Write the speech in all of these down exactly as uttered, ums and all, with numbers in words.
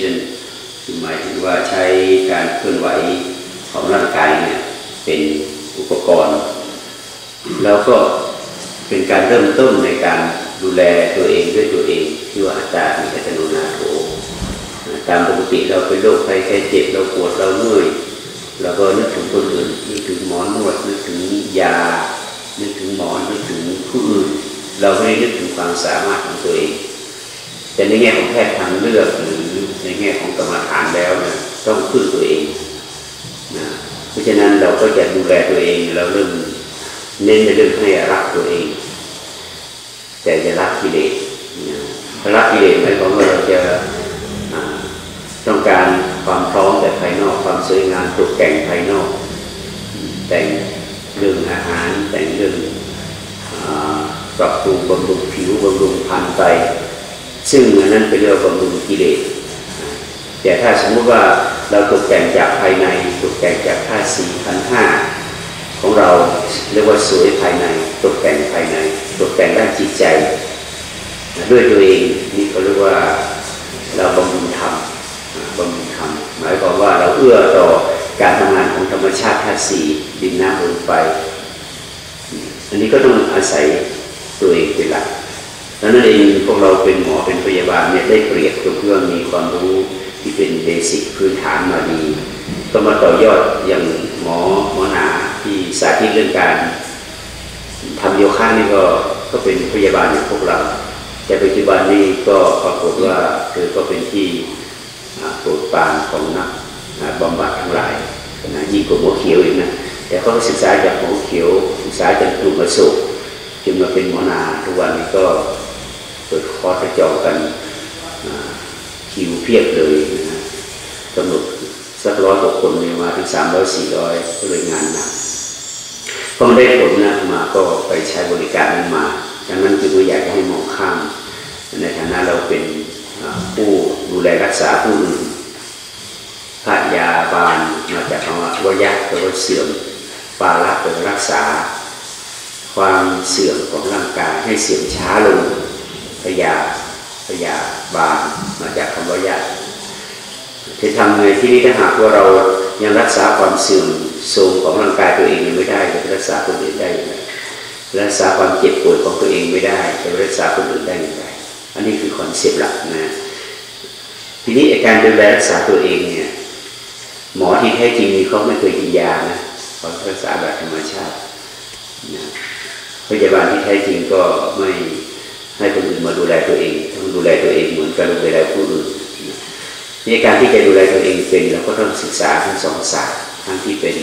manipulation คือหมายถึงว่าใช้การเคลื่อนไหวของร่างกายเนี่ยเป็นอุปกรณ์แล้วก็เป็นการเริ่มต้นในการดูแลตัวเองด้วยตัวเองที่ว่าอัตตามีอัตโนนาโถตามปกติเราเป็นโรคภัยไข้เจ็บเราปวดเราเมื่อยเราก็นึกถึงคนอื่นนึกถึงหมอนวดนึกถึงยานึกถึงหมอนนึกถึงผู้อื่นเราไม่ได้นึกถึงความสามารถของตัวเองแต่ในแง่ของแพทย์ทางเลือกหรือในแง่ของกรรมฐานแล้วเนี่ยต้องพึ่งตัวเองนะเพราะฉะนั้นเราก็จะดูแลตัวเองเราเริ่มเน้นในเรื่องให้รักตัวเองแต่จะรักกิเลสรักกิเลสหมายความว่าเราจะต้องการความพร้อมแต่ภายนอกความสวยงามตกแต่งภายนอกแต่งเรื่องอาหารแต่งเรื่องปรับปรุงบำรุงผิวบำรุงพรรณไปซึ่งอันนั้นเป็นเรื่องบำรุงกิเลสแต่ถ้าสมมติว่าเราตกแต่งจากภายในตกแต่งจากธาตุสี่ขันธ์ห้าของเราเรียกว่าสวยภายในตกแต่งภายในตกแต่งด้านจิตใจด้วยตัวเองนี่เขาเรียกว่าเราบำรุงธรรมบำรุงธรรมหมายความว่าเราเอื้อต่อการทำงานของธรรมชาติธาตุสี่ดินน้ำลมไฟอันนี้ก็ต้องอาศัยตัวเองเป็นหลักดังนั้นเองพวกเราเป็นหมอเป็นพยาบาลเนี่ยได้เปรียบตรงที่ว่ามีความรู้ที่เป็นเบสิกพื้นฐานมาดีก็มาต่อยอดอย่างหมอหมอหนาที่สาธิตเรื่องการทำโยคะนี่ก็ก็เป็นพยาบาลอย่างพวกเราแต่ปัจจุบันนี้ก็ปรากฏว่าเธอก็เป็นที่โปรดปรานของนักบำบัดทั้งหลายนะยิ่งกว่าหมอเขียวอีกนะแต่เขาศึกษาจากหมอเขียวศึกษาจากกลุ่มอโศกจนมาเป็นหมอนาทุกวันนี้ก็เปิดคอร์สจองกันคิวเพียบเลยนะกำหนดสักร้อยกว่าคนเนี่ยมาถึงสามร้อยสี่ร้อยก็เลยงานหนักพอได้ผลนะมาก็ไปใช้บริการนั้นมาดังนั้นจึงไม่อยากให้มองข้ามในฐานะเราเป็นผู้ดูแลรักษาผู้อื่นพระยาบาลมาจากคำว่าวายะแปลว่าเสื่อมปาละแปลว่ารักษาความเสื่อมของร่างกายให้เสื่อมช้าลงพยาพยาบาลมาจากคำว่ายะจะทำไงที่นี้ถ้าหากว่าเรายังรักษาความเสื่อมโทรมของร่างกายตัวเองยังไม่ได้จะรักษาคนอื่นได้อย่างไรรักษาความเจ็บปวดของตัวเองไม่ได้จะรักษาคนอื่นได้อย่างไรอันนี้คือคอนเซปต์หลักนะทีนี้การดูแลรักษาตัวเองเนี่ยหมอที่แท้จริงเขาไม่เคยกินยานะเขารักษาแบบธรรมชาตินะพยาบาลที่แท้จริงก็ไม่ให้คนอื่นมาดูแลตัวเองต้องดูแลตัวเองเหมือนกับดูแลผู้อื่นในการที่จะดูแลตัวเองเป็นเราก็ต้องศึกษาทั้งสองศาสตร์ทั้งที่เป็น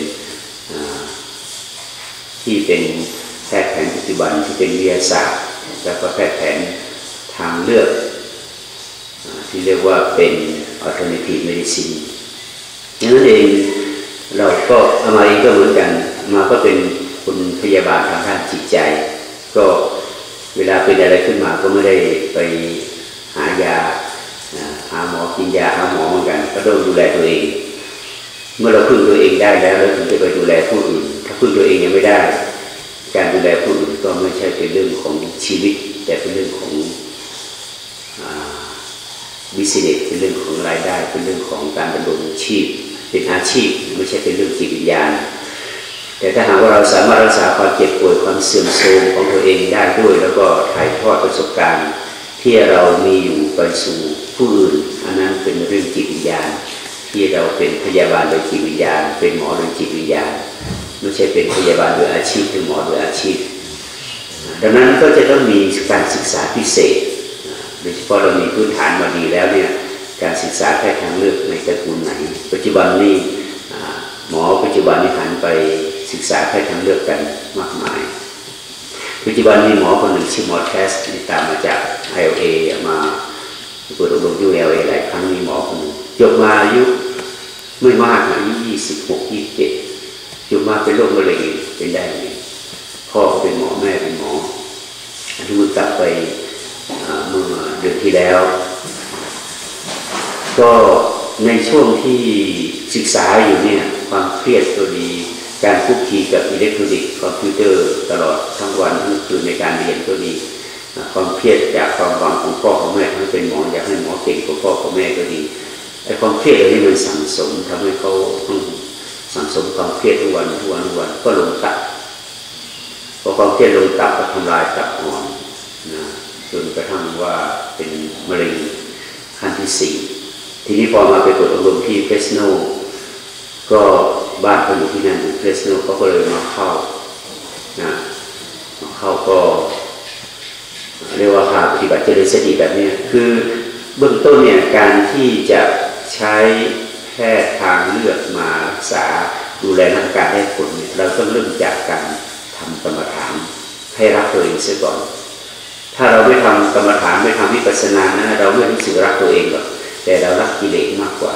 ที่เป็นแพทย์แผนปัจจุบันที่เป็นวิทยาศาสตร์แล้วก็แพทย์แผนทางเลือกที่เรียกว่าเป็น alternative medicine นั่นเองเราก็อามาเองก็เหมือนกันมาก็เป็นคุณพยาบาลทางด้านจิตใจก็เวลาเป็นอะไรขึ้นมาก็ไม่ได้ไปหายาหาหมอกินยาหาหมอเหมือนกันก็ต้องดูแลตัวเองเมื่อเราพึ่งตัวเองได้แล้วเราถึงจะไปดูแลผู้อื่นถ้าพึ่งตัวเองยังไม่ได้การดูแลผู้อื่นก็ไม่ใช่เป็นเรื่องของชีวิตแต่เป็นเรื่องของบิสเนสเป็นเรื่องของรายได้เป็นเรื่องของการดำรงชีพเป็นอาชีพไม่ใช่เป็นเรื่องจิตวิญญาณแต่ถ้าหากว่าเราสามารถรักษาความเจ็บป่วยความเสื่อมโทรมของตัวเองได้ด้วยแล้วก็ถ่ายทอดประสบการณ์ที่เรามีอยู่ไปสู่ผู้อื่นอันนั้นเป็นเรื่องจิตวิญญาณที่เราเป็นพยาบาลโดยจิตวิญญาณเป็นหมอโดยจิตวิญญาณไม่ใช่เป็นพยาบาลโดยอาชีพหรือหมอโดยอาชีพดังนั้นก็จะต้องมีการศึกษาพิเศษโดยเฉพาะเรามีพื้นฐานมาดีแล้วเนี่ยการศึกษาแพทย์ทางเลือกในตระกูลไหนปัจจุบันนี้หมอปัจจุบันนี้หันไปศึกษาแพทย์ทางเลือกกันมากมายปัจจุบันมีหมอคนหนึ่งชื่อหมอแคสที่ตามมาจาก ไอ แอล เอ มาเปิดอบรมอยู่ ไอ แอล เอ หลายครั้งมีหมอคนหนึ่งจบมาอายุไม่มากอายุยี่สิบหก ยี่สิบเจ็ดจบมาเป็นโรคมะเร็งเป็นได้ไงพ่อเป็นหมอแม่เป็นหมอดูกลับไปเมื่อเดือนที่แล้วก็ในช่วงที่ศึกษาอยู่เนี่ยความเครียดก็ดีการคุกคีกับอิเล็กทรอนิกส์คอมพิวเตอร์ตลอดทั้งวันทั้งคืนในการเรียนก็ดีความเครียดจากความหวังของพ่อของแม่ทั้งเป็นหมออยากให้หมอเก่งกว่าพ่อของแม่ก็ดีไอ้ความเครียดอะไรนี่มันสั่งสมทำให้เขาต้องสั่งสมความเครียดทุกวันทุกวันทุกวันก็ลงตับพอความเครียดลงตับก็ทำลายตับอ่อนนะจนกระทั่งว่าเป็นมะเร็งขั้นที่สี่ทีนี้พอมาไปกดอบรมที่เฟสโนก็บ้านเขาอยู่ที่นั่นอยู่เฟสโนเขาก็เลยมาเข้านะมาเข้าก็เรียกว่าพาปฏิบัติเจริญสติแบบนี้คือเบื้องต้นเนี่ยการที่จะใช้แพทย์ทางเลือกมารักษาดูแลร่างกายให้ผลเนี่ยเราต้องเริ่มจากการทำกรรมฐานให้รักตัวเองเสียก่อนถ้าเราไม่ทำกรรมฐานไม่ทำวิปัสสนานะเราไม่รู้สึกรักตัวเองหรอกแต่เรารักกิเลสมากกว่า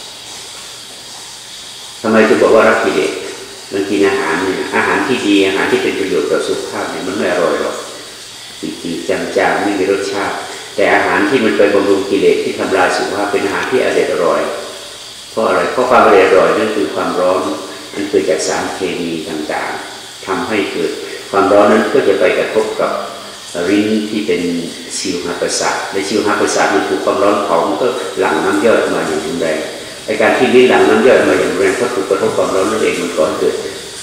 ทำไมถึงบอกว่ารักกิเลสมันกินอาหารเนี่ยอาหารที่ดีอาหารที่เป็นประโยชน์ต่อสุขภาพเนี่ยมันไม่อร่อยหรอกจืดๆจางๆไม่มีรสชาติแต่อาหารที่มันไปบำรุงกิเลสที่ทำลายสุขภาพเป็นอาหารที่อร่อยเพราะอะไรเพราะความอร่อยนั่นคือความร้อนมันเกิดจากสารเคมีต่างๆทำให้เกิดความร้อนนั้นก็จะไปกระทบกับลิ้นที่เป็นชิวหประสาทและชิวหประสาทมันถูกความร้อนเผามันก็หลั่งน้ำย่อยออกมาอย่างรุนแรงในการที่ลิ้นหลั่งน้ำย่อยออกมาอย่างรุนแรงเพราะถูกกระทบความร้อนนั่นเองมันก่อให้เกิด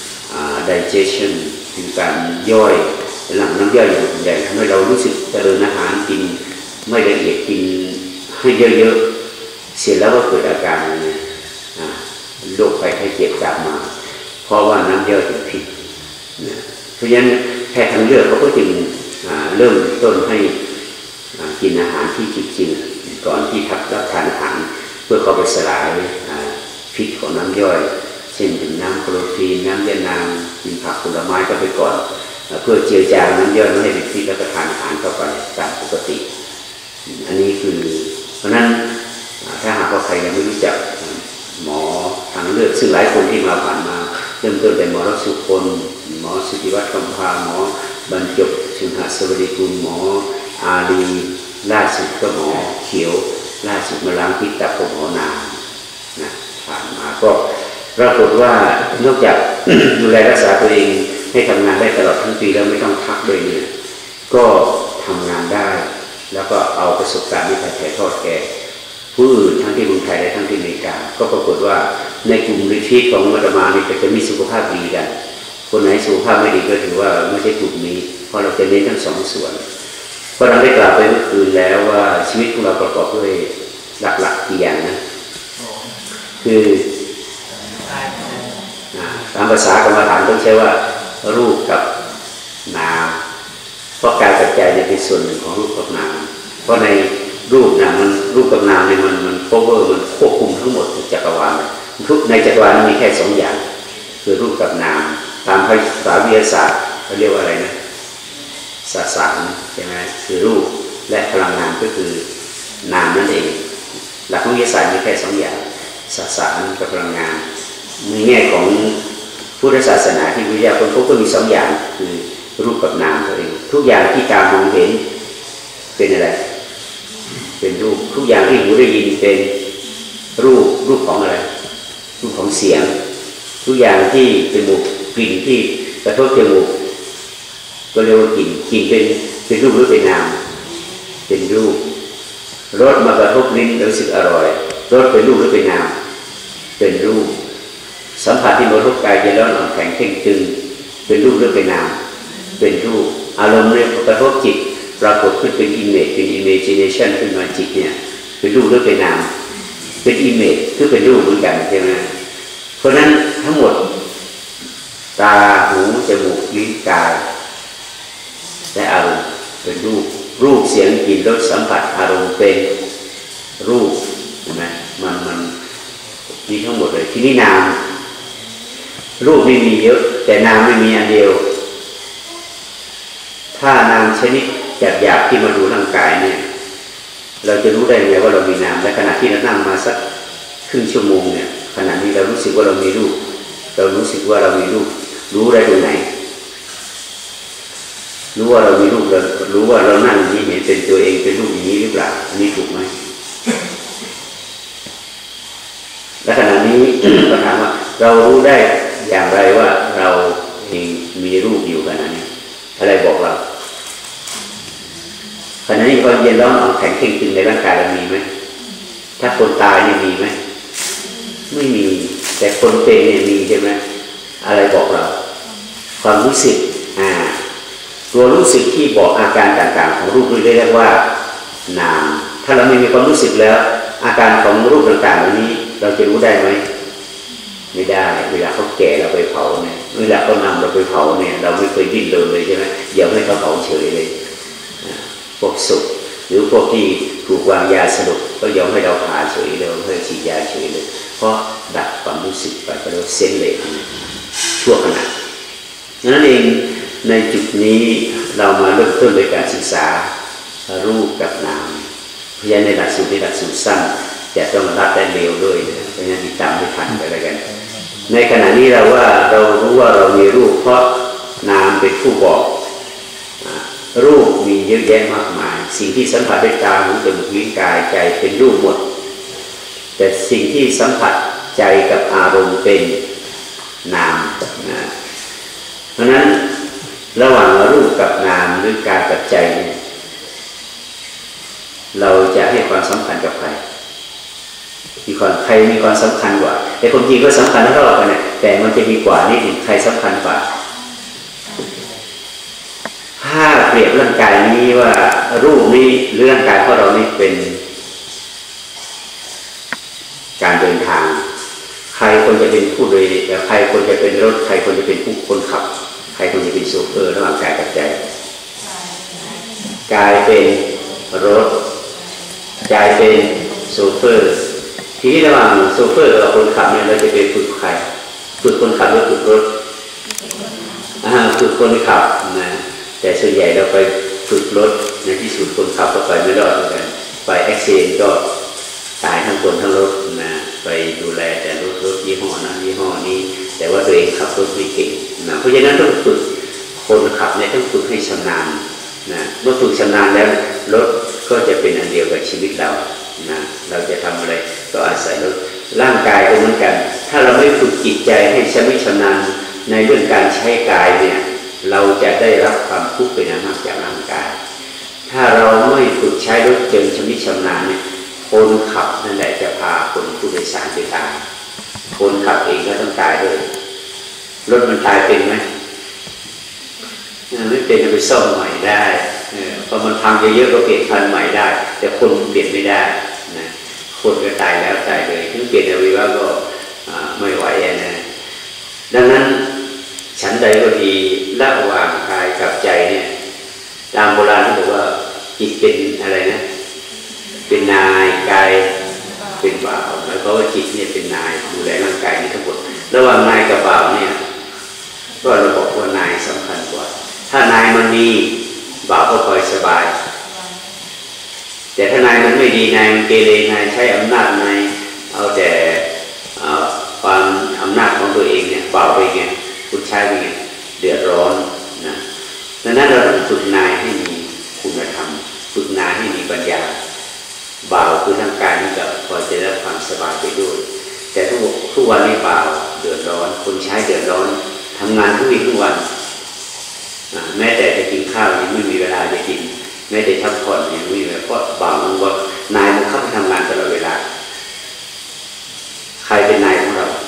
digestion คือการย่อยหลั่งน้ำย่อยอย่างรุนแรงทำให้เรารู้สึกเจริญอาหารกินไม่ละเอียดกินให้เยอะๆเสร็จแล้วก็เกิดอาการโรคภัยไข้เจ็บตามมาเพราะว่าน้ำย่อยเป็นพิษเพราะฉะนั้นแพทย์ทางเลือกเขาก็จึงเริ่มต้นให้กินอาหารที่จืดๆก่อนที่ทับรับทานอาหารเพื่อเข้าไปสลายพิษของน้ำย่อยเช่นดื่มน้ำโคลอฟีนน้ำยานางกินผักผลไม้ก็ไปก่อนเพื่อเจือจางน้ำย่อยไม่ให้เป็นพิษแล้วก็ทานอาหารเข้าไปตามปกติอันนี้คือเพราะนั้นถ้าหากว่าใครยังไม่รู้จักหมอทางเลือกซึ่งหลายคนที่มาผ่านมาเริ่มต้นเป็นหมอรักสุคนหมอสุติวัฒน์คำพาหมอบรรจบชุนหสวัสดิกุลหมออาลีล่าสุดก็หมอเขียวล่าสุดมาล้างพิษตับหมอนานะผ่านมาก็ปรากฏว่านอกจาก ดูแลรักษาตัวเองให้ทำงานได้ตลอดทั้งปีแล้วไม่ต้องพักเลยเนี่ยก็ทำงานได้แล้วก็เอาประสบการณ์ที่ถ่ายทอดแก่ผู้อื่นทั้งที่เมืองไทยและทั้งที่อเมริกาก็ปรากฏว่าในกลุ่มรีทรีตของอาตมาเนี่ยจะมีสุขภาพดีกันคนไหนสุขภาพไม่ดีก็ถือว่าไม่ใช่กลุ่มนี้เพราะเราจะเน้นทั้งสองส่วนเพราะเราได้กล่าวไปเมื่อคืนแล้วว่าชีวิตของเราประกอบด้วยหลักๆกี่อย่างนะคือตามภาษากรรมฐานต้องใช้ว่ารูปกับนามเพราะกายกับใจเนี่ยเป็นส่วนหนึ่งของรูปกับนามเพราะในรูปนะมันรูปกับนามเนี่ยมันมันโคเวอร์มันควบคุมทั้งหมดจักรวาลทุกในจักรวาลมีแค่สองอย่างคือรูปกับนามตามภาษาวิทยาศาสตร์เขาเรียกว่าอะไรนะสสารใช่ไหมคือรูปและพลังงานก็คือนามนั่นเองหลักวิทยาศาสตร์มีแค่สองอย่างสสารกับพลังงานในแง่ของพุทธศาสนาที่วิทยาคนพบก็มีสองอย่างคือรูปกับนามตัวเองทุกอย่างที่ตามองเห็นเป็นอะไรเป็นรูปทุกอย่างที่หูได้ยินเป็นรูปรูปของอะไรรูปของเสียงทุกอย่างที่จมูกกลิ่นที่กระทบจมูกก็เรียกว่ากลิ่นกลิ่นเป็นเป็นรูปหรือเป็นนามเป็นรูปรสมากระทบลิ้นรู้สึกอร่อยรสเป็นรูปหรือเป็นนามเป็นรูปสัมผัสที่มากระทบกายเย็นร้อนอ่อนแข็งเข่งตึงเป็นรูปหรือเป็นนามเป็นรูปอารมณ์เนี่ยกระทบจิตปรากฏขึ้นเป็นอิมเมจเป็น imagination ขึ้นมาจิตเนี่ยเป็นรูปหรือเป็นนามเป็นอิมเมจคือเป็นรูปเหมือนกันใช่ไหมเพราะนั้นทั้งหมดตาหูจมูกลิ้นกายและอารมณ์เป็นรูปรูปเสียงกลิ่นรสสัมผัสอารมณ์เป็นรูปใช่ไหมมันมันมีทั้งหมดเลยที่นี่นามรูปไม่มีเยอะแต่นามไม่มีอันเดียวถ้านามชนิดหยาบๆที่มาดูร่างกายเนี่ยเราจะรู้ได้ไงว่าเรามีนามและขณะที่เรานั่งมาสักครึ่งชั่วโมงเนี่ยขณะนี้เรารู้สึกว่าเรามีรูปเรารู้สึกว่าเรามีรูปรู้ได้ตรงไหนรู้ว่าเรามีรูปเรารู้ว่าเรานั่งนี้เห็นเป็นตัวเองเป็นรูปอย่างนี้หรือเปล่าอันนี้ถูกไหมและขณะนี้ ก็ถามว่าเรารู้ได้อย่างไรว่าเราเองมีรูปอยู่ขณะนี้อะไรบอกเราขณะนี้ความเย็นร้อนอ่อนแข็งเข่งตึงในร่างกายเรามีไหมถ้าคนตายเนี่ยมีไหมไม่มีแต่คนเป็นเนี่ยมีใช่ไหมอะไรบอกเราความรู้สึกอ่าตัวรู้สึกที่บอกอาการต่างๆของรูปนี้เรียกว่านามถ้าเราไม่มีความรู้สึกแล้วอาการของรูปต่างๆเหล่านี้เราจะรู้ได้ไหมไม่ได้เวลาเขาแก่เราไปเผาเนี่ยเวลาเขานำเราไปเผาเนี่ยเราไม่เคยดิ้นรนเลยใช่ไหมอย่าให้เขาเผาเฉยเลยพวกศพหรือพวกที่ถูกวางยาสลบก็ยอมให้เราผ่าเฉยเลยให้ฉีดยาเฉยเลยเพราะดับความรู้สึกไปก็เรียกเซนเลยชั่วขณะนั้นเองในจุดนี้เรามาเริ่มต้นโดยการศึกษารูปกับนามเพราะฉะนั้นในหลักสูตรในหลักสูตรสั้นจะต้องรับได้เร็วด้วยเพราะฉะนั้นติดตามไม่ทันอะไรกันในขณะนี้เราว่าเรารู้ว่าเรามีรูปเพราะนามเป็นผู้บอกรูปมีเยอะแยะมากมายสิ่งที่สัมผัสด้วยตาหูจมูกลิ้นกายใจเป็นรูปหมดแต่สิ่งที่สัมผัสใจกับอารมณ์เป็นนามนะเพราะนั้นระหว่างรูปกับนามหรือกายกับใจเนี่ยเราจะให้ความสำคัญกับใครมีความใครมีความสำคัญกว่าแต่คนจริงก็สำคัญเท่ากันเนี่ยแต่มันจะมีกว่านี่ใครสำคัญกว่าถ้าเปรียบร่างกายนี้ว่ารูปนี้เรื่องกายของเรานี่เป็นการเดินทางใครควรจะเป็นผู้โดยใครควรจะเป็นรถใครควรจะเป็นผู้คนขับใครควรจะเป็นโชเฟอร์ระหว่างกายกับใจกายเป็นรถใจเป็นโชเฟอร์ทีนี้ระหว่างโชเฟอร์กับคนขับเนี่ยเราจะไปฝึกใครฝึกคนขับหรือฝึกรถฝึกคนขับนะแต่ส่วนใหญ่เราไปฝึกรถในที่สุดคนขับก็ไปไม่รอดเหมือนกันไปอุบัติเหตุก็ตายทั้งคนทั้งรถนะไปดูแลแต่รถรถยี่ห้อนั้นยี่ห้อนี้แต่ว่าตัวเองขับรถไม่เก่งนะเพราะฉะนั้นต้องฝึกคนขับเนี่ยต้องฝึกให้ชำนาญนะเมื่อฝึกชำนาญแล้วรถก็จะเป็นอันเดียวกับชีวิตเรานะเราจะทำอะไรก็อาศัยรถร่างกายก็เหมือนกันถ้าเราไม่ฝึกจิตใจให้ชำนิชำนาญในเรื่องการใช้กายเนี่ยเราจะได้รับความทุกข์เป็นอันมากจากร่างกายถ้าเราไม่ฝึกใช้รถจนชำนิชำนาญเนี่ยคนขับนั่นแหละจะพาคนผู้โดยสารไปตายคนขับเองก็ต้องตายด้วยรถมันตายเป็นไหมไม่เป็นไปซ่อมใหม่ได้พอมันพังเยอะๆก็เปลี่ยนพันใหม่ได้แต่คนเปลี่ยนไม่ได้นะคนก็ตายแล้วตายเลยถึงเปลี่ยนอวัยวะก็ไม่ไหวนะดังนั้นฉันใดก็ดีระหว่างกายกับใจเนี่ยตามโบราณเขาบอกว่าจิตเป็นอะไรนะเป็นนายกายเป็นบ่าวหมายความว่าจิตเนี่ยเป็นนายดูแลร่างกายนี้ทั้งหมดระหว่างนายกับบ่าวเนี่ยก็เราบอกว่านายสำคัญกว่าถ้านายมันดีบ่าวก็คอยสบายแต่ถ้านายมันไม่ดีนายมันเกเรนายใช้อำนาจนายเอาแต่ความอำนาจของตัวเองเนี่ยบ่าวไปไงคุณใช้ไปไงเดือดร้อนนะดังนั้นเราต้องฝึกนายให้มีคุณธรรมฝึกนายให้มีปัญญาบ่าวคือร่างกายนี่ก็พอจะได้ความสบายไปด้วยแต่ทุกทุกวันนี้บ่าวเดือดร้อนคนใช้เดือดร้อนทำงานทุกวี่ทุกวันแม้แต่จะกินข้าวยังไม่มีเวลาจะกินแม้แต่พักผ่อนยังไม่มีเวลาเพราะบ่าวมันก็นายมันเข้าไปทำงานตลอดเวลาใครเป็นนายของเรา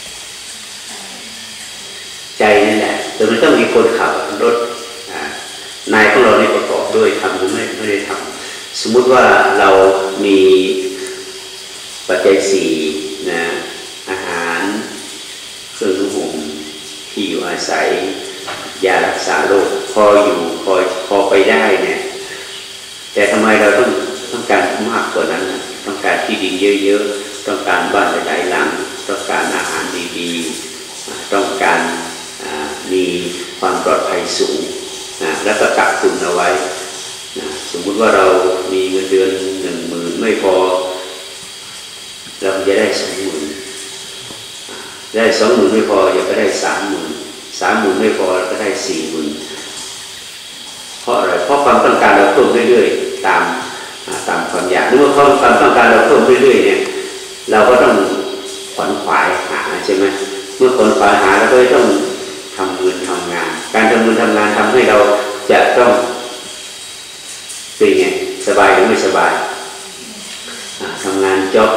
ใจนั่นแหละแต่มันต้องมีคนขับรถนายของเราในประกอบด้วยทำหรือไม่ไม่ได้ทำสมมุติว่าเรามีปัจจัยสี่นะอาหารเครื่องนุ่งห่มที่อยู่อาศัยยารักษาโรคพออยู่พอพอไปได้เนี่ยแต่ทำไมเราต้องต้องการมากกว่านั้นนะต้องการที่ดินเยอะๆต้องการบ้านหลายๆหลังต้องการอาหารดีๆต้องการมีความปลอดภัยสูงนะแล้วก็กักตุนเอาไว้นะสมมุติว่าเรามีเงินเดือนหนึ่งหมื่นไม่พอเราจะได้สองหมื่นได้สองหมื่นไม่พออยากก็ได้สามหมื่นสามหมื่นไม่พอก็ได้สี่หมื่นเพราะอะไรเพราะความต้องการเราเพิ่มเรื่อยๆตามตามความอยากเมื่อความต้องการเราเพิ่มเรื่อยๆเนี่ยเราก็ต้องขวนขวายหาใช่ไหมเมื่อขวนขวายหาเราก็ต้องทำเงินทำงานการทำเงินทำงานทำให้เราจะต้องเป็นไงสบายหรือไม่สบายทำงานจ็อบ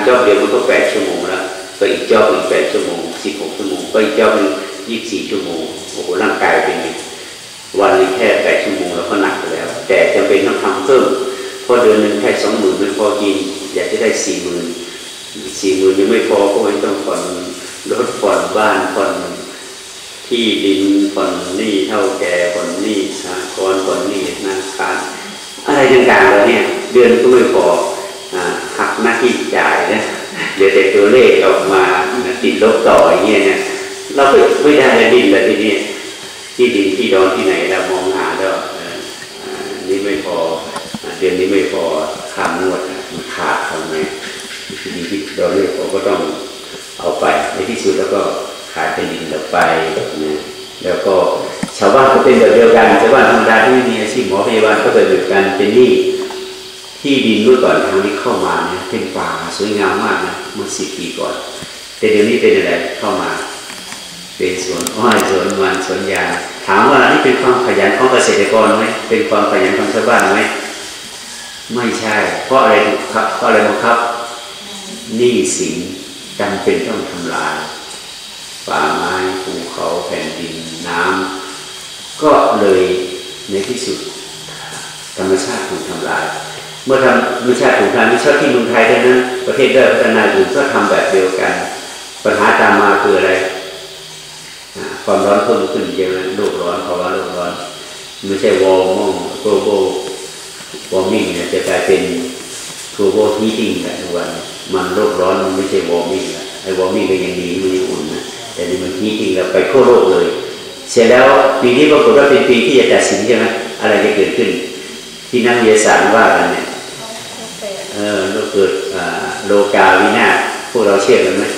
จอบเดียวมันก็แปดชั่วโมงแล้วก็อีกจอบอีกแปดชั่วโมงสิบหกชั่วโมงก็อีกจอบนึงยี่สิบสี่ชั่วโมงโอ้โหร่างกายเป็นไงวันนี้แค่แปดชั่วโมงแล้วก็หนักไปแล้วแต่จำเป็นต้องทำเพิ่มเพราะเดือนหนึ่งแค่สองหมื่นไม่พอกินอยากจะได้สี่หมื่นสี่หมื่นยังไม่พอก็ไม่ต้องผ่อนรถผ่อนบ้านผ่อนที่ดินผ่อนหนี้เท่าแก่ผ่อนหนี้สหกรณ์ผ่อนหนี้ธนาคารอะไรต่างๆแล้วเนี่ยเดือนก็ไม่พอหักหน้าที่จ่ายนะเดี๋ยวแต่ตัวเลขออกมาติดลบต่ออย่างเงี้ยนะเราไม่ไม่ได้แล้วดินแล้วทีนี้ที่ดินที่ดอนที่ไหนเรามองหาแล้วนี่ไม่พอเดือนนี้ไม่พอค่างวดมันขาดทำไงที่ดินที่ดอนไม่พอก็ต้องเอาไปในที่สุดแล้วก็ขายเป็นดินเราไปนะแล้วก็ชาวบ้านก็เป็นแบบเดียวกันชาวบ้านธรรมดาที่ไม่มีอาชีพหมอพยาบาลก็เป็นแบบกันเป็นหนี้ที่ดินเมื่อก่อนทางนี้เข้ามาเนี่ยเป็นป่าสวยงามมากนะเมื่อสิบปีก่อนแต่เดี๋ยวนี้เป็นอะไรเข้ามาเป็นสวนอ้อยสวนมันสวนยางถามว่านี่เป็นความขยันของเกษตรกรไหมเป็นความขยันของชาวบ้านไหมไม่ใช่เพราะอะไรถูกครับเพราะอะไรบังคับหนี้สินจำเป็นต้องทำลายป่าไม้ภูเขาแผ่นดินน้ำก็เลยในที่สุดธรรมชาติถูกทำลายเมื่อทำธรรมชาติถูกทำลายไม่ใช่ที่เมืองไทยเท่านั้นประเทศด้อยพัฒนาอื่นก็ทำแบบเดียวกันปัญหาตามมาคืออะไรความร้อนเพิ่มขึ้นเยอะโลกร้อนภาวะโลกร้อนไม่ใช่วอร์ม global warming เนี่ยจะกลายเป็น global heating แหละทุกวันมันโลกร้อนมันไม่ใช่ warming ละไอ้ warming ก็ยังดีมันยังอุ่นนะแต่นี่มัน heating แล้วไปทั่วโลกเลยเสร็จแล้วปีนี้ปรากฏว่าเป็นปีที่จะตัดสินใช่ไหมอะไรจะเกิดขึ้นที่นักวิทยาศาสตร์ว่ากันเนี่ยเออเราเกิดโลกาวินาศพวกเราเชื่อกันไหม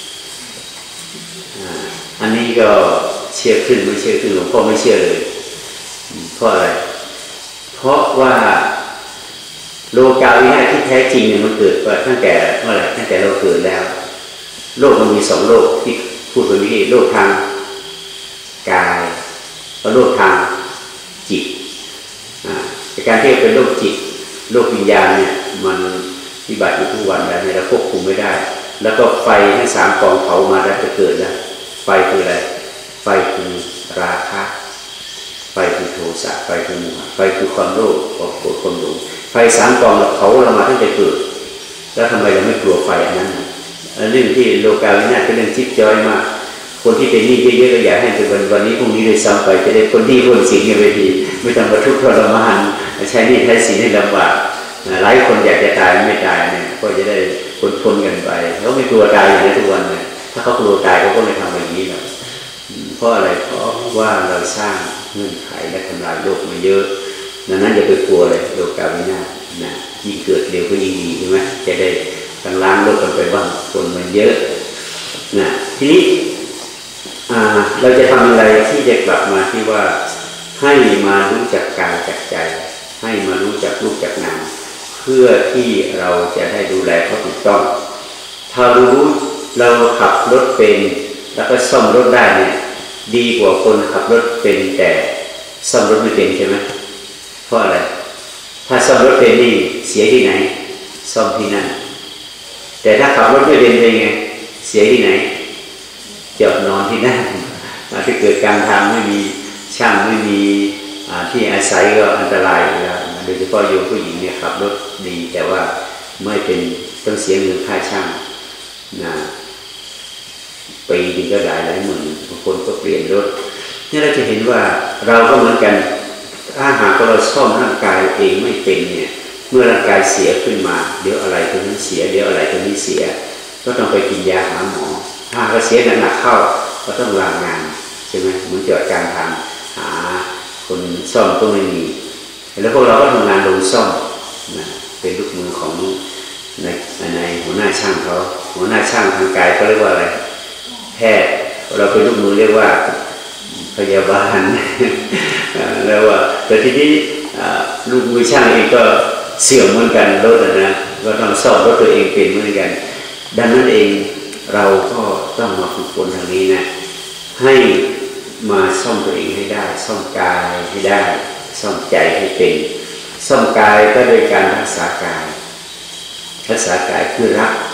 อันนี้ก็เชื่อขึ้นไม่เชื่อขึ้นหลวงพ่อไม่เชื่อเลยเพราะอะไรเพราะว่าโลกาวินาศที่แท้จริงเนี่ยมันเกิดมาตั้งแต่เมื่อไหร่ตั้งแต่เราเกิดแล้วโลกมันมีสองโลกที่พูดไปเมื่อกี้โลกทางกายและโลกทางจิตการที่เป็นโลกจิตโลกวิญญาณเนี่ยมันวิบัติอยู่ทุกวันแล้วเนี่ยเราควบคุมไม่ได้แล้วก็ไฟทั้งสามกองเผามาแล้วจะเกิดแล้วไฟคืออะไรไฟคือราคะไฟคือโทสะไฟคือโมหะไฟคือความโลภความโกรธความหลงไฟสามกองเผาเรามาตั้งแต่เกิดแล้วทำไมเราไม่กลัวไฟอันนั้นเรื่องที่โลกาวินาศเป็นเรื่องจิ๊บจ้อยมากคนที่เป็นหนี้เยอะๆก็อยากให้เป็นวันนี้พรุ่งนี้เลยซ้ำไปจะได้คนที่คนสิ่งอย่างไรดีไม่ต้องมาทุกข์ทรมานใช้หนี้ใช้สินให้ลำบากหลายคนอยากจะตายไม่ตายเนี่ยก็จะได้พ้นพ้นกันไปเขาไม่กลัวตายอย่างนี้ทุกวันเนี่ยถ้าเขากลัวตายเขาก็ไม่ทำแบบนี้หรอกเพราะอะไรเพราะว่าเราสร้างเงื่อนไขและทำลายโลกมาเยอะดังนั้นอย่าไปกลัวเลยโลกาวินาศนะยิ่งเกิดเร็วก็ยิ่งดีใช่ไหมจะได้ทั้งล้างโลกกันไปบ้างคนมันเยอะนะทีนี้เราจะทำอะไรที่จะกลับมาที่ว่าให้มารู้จักกายจักใจให้มารู้จักรูปจักนามเพื่อที่เราจะได้ดูแลเขาถูกต้องถ้ารู้เราขับรถเป็นแล้วก็ซ่อมรถได้เนี่ยดีกว่าคนขับรถเป็นแต่ซ่อมรถไม่เป็นใช่ไหมเพราะอะไรถ้าซ่อมรถเป็นนี่เสียที่ไหนซ่อมที่นั่นแต่ถ้าขับรถไม่เป็นเป็นไงเสียที่ไหนจอดนอนที่นั่นถ้าเกิดกลางทางไม่มีช่างไม่มีที่อาศัยก็อันตรายแล้วโดยเฉพาะโยมผู้หญิงเนี่ยขับรถดีแต่ว่าไม่เป็นต้องเสียเงินค่าช่างนะปีนึงก็หลายหลายหมื่นบางคนก็เปลี่ยนรถนี่เราจะเห็นว่าเราก็เหมือนกันถ้าหากเราซ่อมร่างกายเองไม่เป็นเนี่ยเมื่อร่างกายเสียขึ้นมาเดี๋ยวอะไรตรงนั้นเสียเดี๋ยวอะไรตรงนี้เสียก็ต้องไปกินยาหาหมอถ้าเราเสียหนักๆเข้าก็ต้องลางานใช่ไหมเหมือนจอดกลางทางหาคนซ่อมก็ไม่มีแล้วพวกเราก็ทำงานลงซ่อมนะเป็นลูกมือของในในหัวหน้าช่างเขาหัวหน้าช่างทางกายเขาเรียกว่าอะไรแพทย์เราเป็นลูกมือเรียกว่าพยาบาลแล้วว่าแต่ทีนี้ลูกมือช่างเองก็เสื่อมเหมือนกันรถนะก็ต้องซ่อมรถตัวเองเป็นเหมือนกันดังนั้นเองเราก็ต้องมาฝึกฝนทางนี้นะให้มาซ่อมตัวเองให้ได้ซ่อมกายให้ได้ซ่อมใจให้เป็นซ่อมกายก็โดยการรักษากายรักษากายคือรัก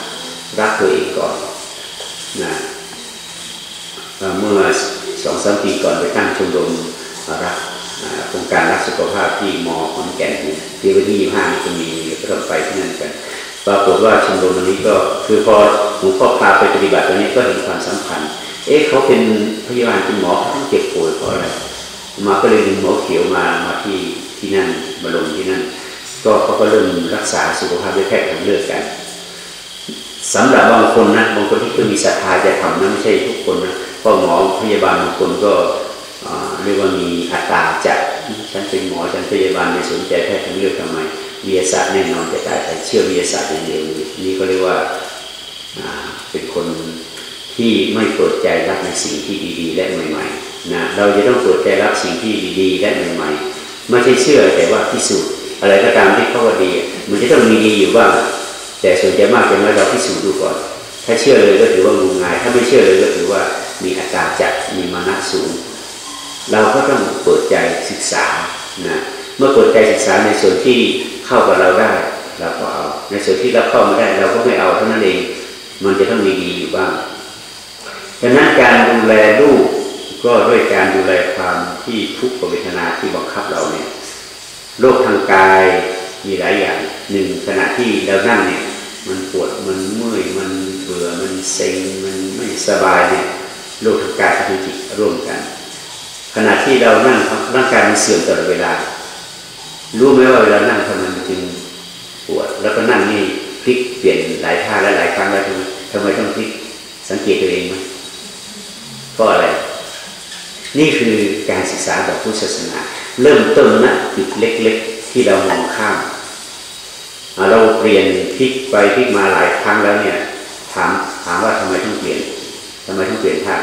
รักตัวเองก่อนนะเมื่อสองสามปีก่อนไปตั้งชมรมรักโครงการรักสุขภาพที่มอขอนแก่นที่วันที่ยี่สิบห้านี้จะมีก็ต้องไปที่นั่นกันปรากฏว่าชมรมนี้ก็คือพอหลวงพ่อพาไปปฏิบัติตรงนี้ก็เห็นความสำคัญเอ๊ะเขาเป็นพยาบาลเป็นหมอเขาต้องเจ็บป่วยเพราะอะไรมาก็เลยดึงหมอเขียวมามาที่ที่นั่นมาลงที่นั่นก็เขาก็เริ่มรักษาสุขภาพด้วยแพทย์ทางเลือกกันสำหรับบางคนนะบางคนที่คือมีศรัทธาจะทำนะไม่ใช่ทุกคนนะเพราะหมอพยาบาลบางคนก็เรียกว่ามีอัตตาจัดฉันเป็นหมอฉันพยาบาลไม่สนใจแพทย์ทางเลือกทำไมวิทยาศาสตร์แน่นอนจะตายไปเชื่อวิทยาศาสตร์อย่างเดียวนี่ก็เรียกว่าเป็นคนที่ไม่เปิดใจรับในสิ่งที่ดีๆและใหม่ๆนะเราจะต้องเปิดใจรับสิ่งที่ดีๆและใหม่ๆไม่ใช่เชื่อแต่ว่าพิสูจน์อะไรก็ตามที่เขาว่าดีมันจะต้องมีดีอยู่บ้างแต่ส่วนใหญ่มากเป็นว่าเราพิสูจน์ดูก่อนถ้าเชื่อเลยก็ถือว่างมงายถ้าไม่เชื่อเลยก็ถือว่ามีอัตตาจัดมีมานะสูงเราก็ต้องเปิดใจศึกษานะเมื่อเปิดใจศึกษาในส่วนที่เข้ากับเราได้เราก็เอาในส่วนที่เราเข้าไม่ได้เราก็ไม่เอาเท่านั้นเองมันจะต้องมีดีอยู่บ้างดังนั้นการดูแลลูกก็ด้วยการดูแลความที่ทุกขเวทนาที่บังคับเราเนี่ยโรคทางกายมีหลายอย่างหนึ่งขณะที่เรานั่งเนี่ยมันปวดมันเมื่อยมันเบื่อมันเซ็งมันไม่สบายเนี่ยโรคทางกายกับทางจิตร่วมกันขณะที่เรานั่งร่างกายมันเสื่อมตลอดเวลารู้ไหมว่าเวลานั่งทำไมมันจึงปวดแล้วก็นั่งนี่พลิกเปลี่ยนหลายท่าและหลายครั้งแล้วทำไมทำไมต้องพลิกสังเกตตัวเองไหมเพราะอะไรนี่คือการศึกษาแบบพุทธศาสนาเริ่มต้นนะจุดเล็กๆที่เรามองข้ามเราเปลี่ยนพลิกไปพลิกมาหลายครั้งแล้วเนี่ยถามถามว่าทำไมต้องเปลี่ยนทำไมต้องเปลี่ยนท่า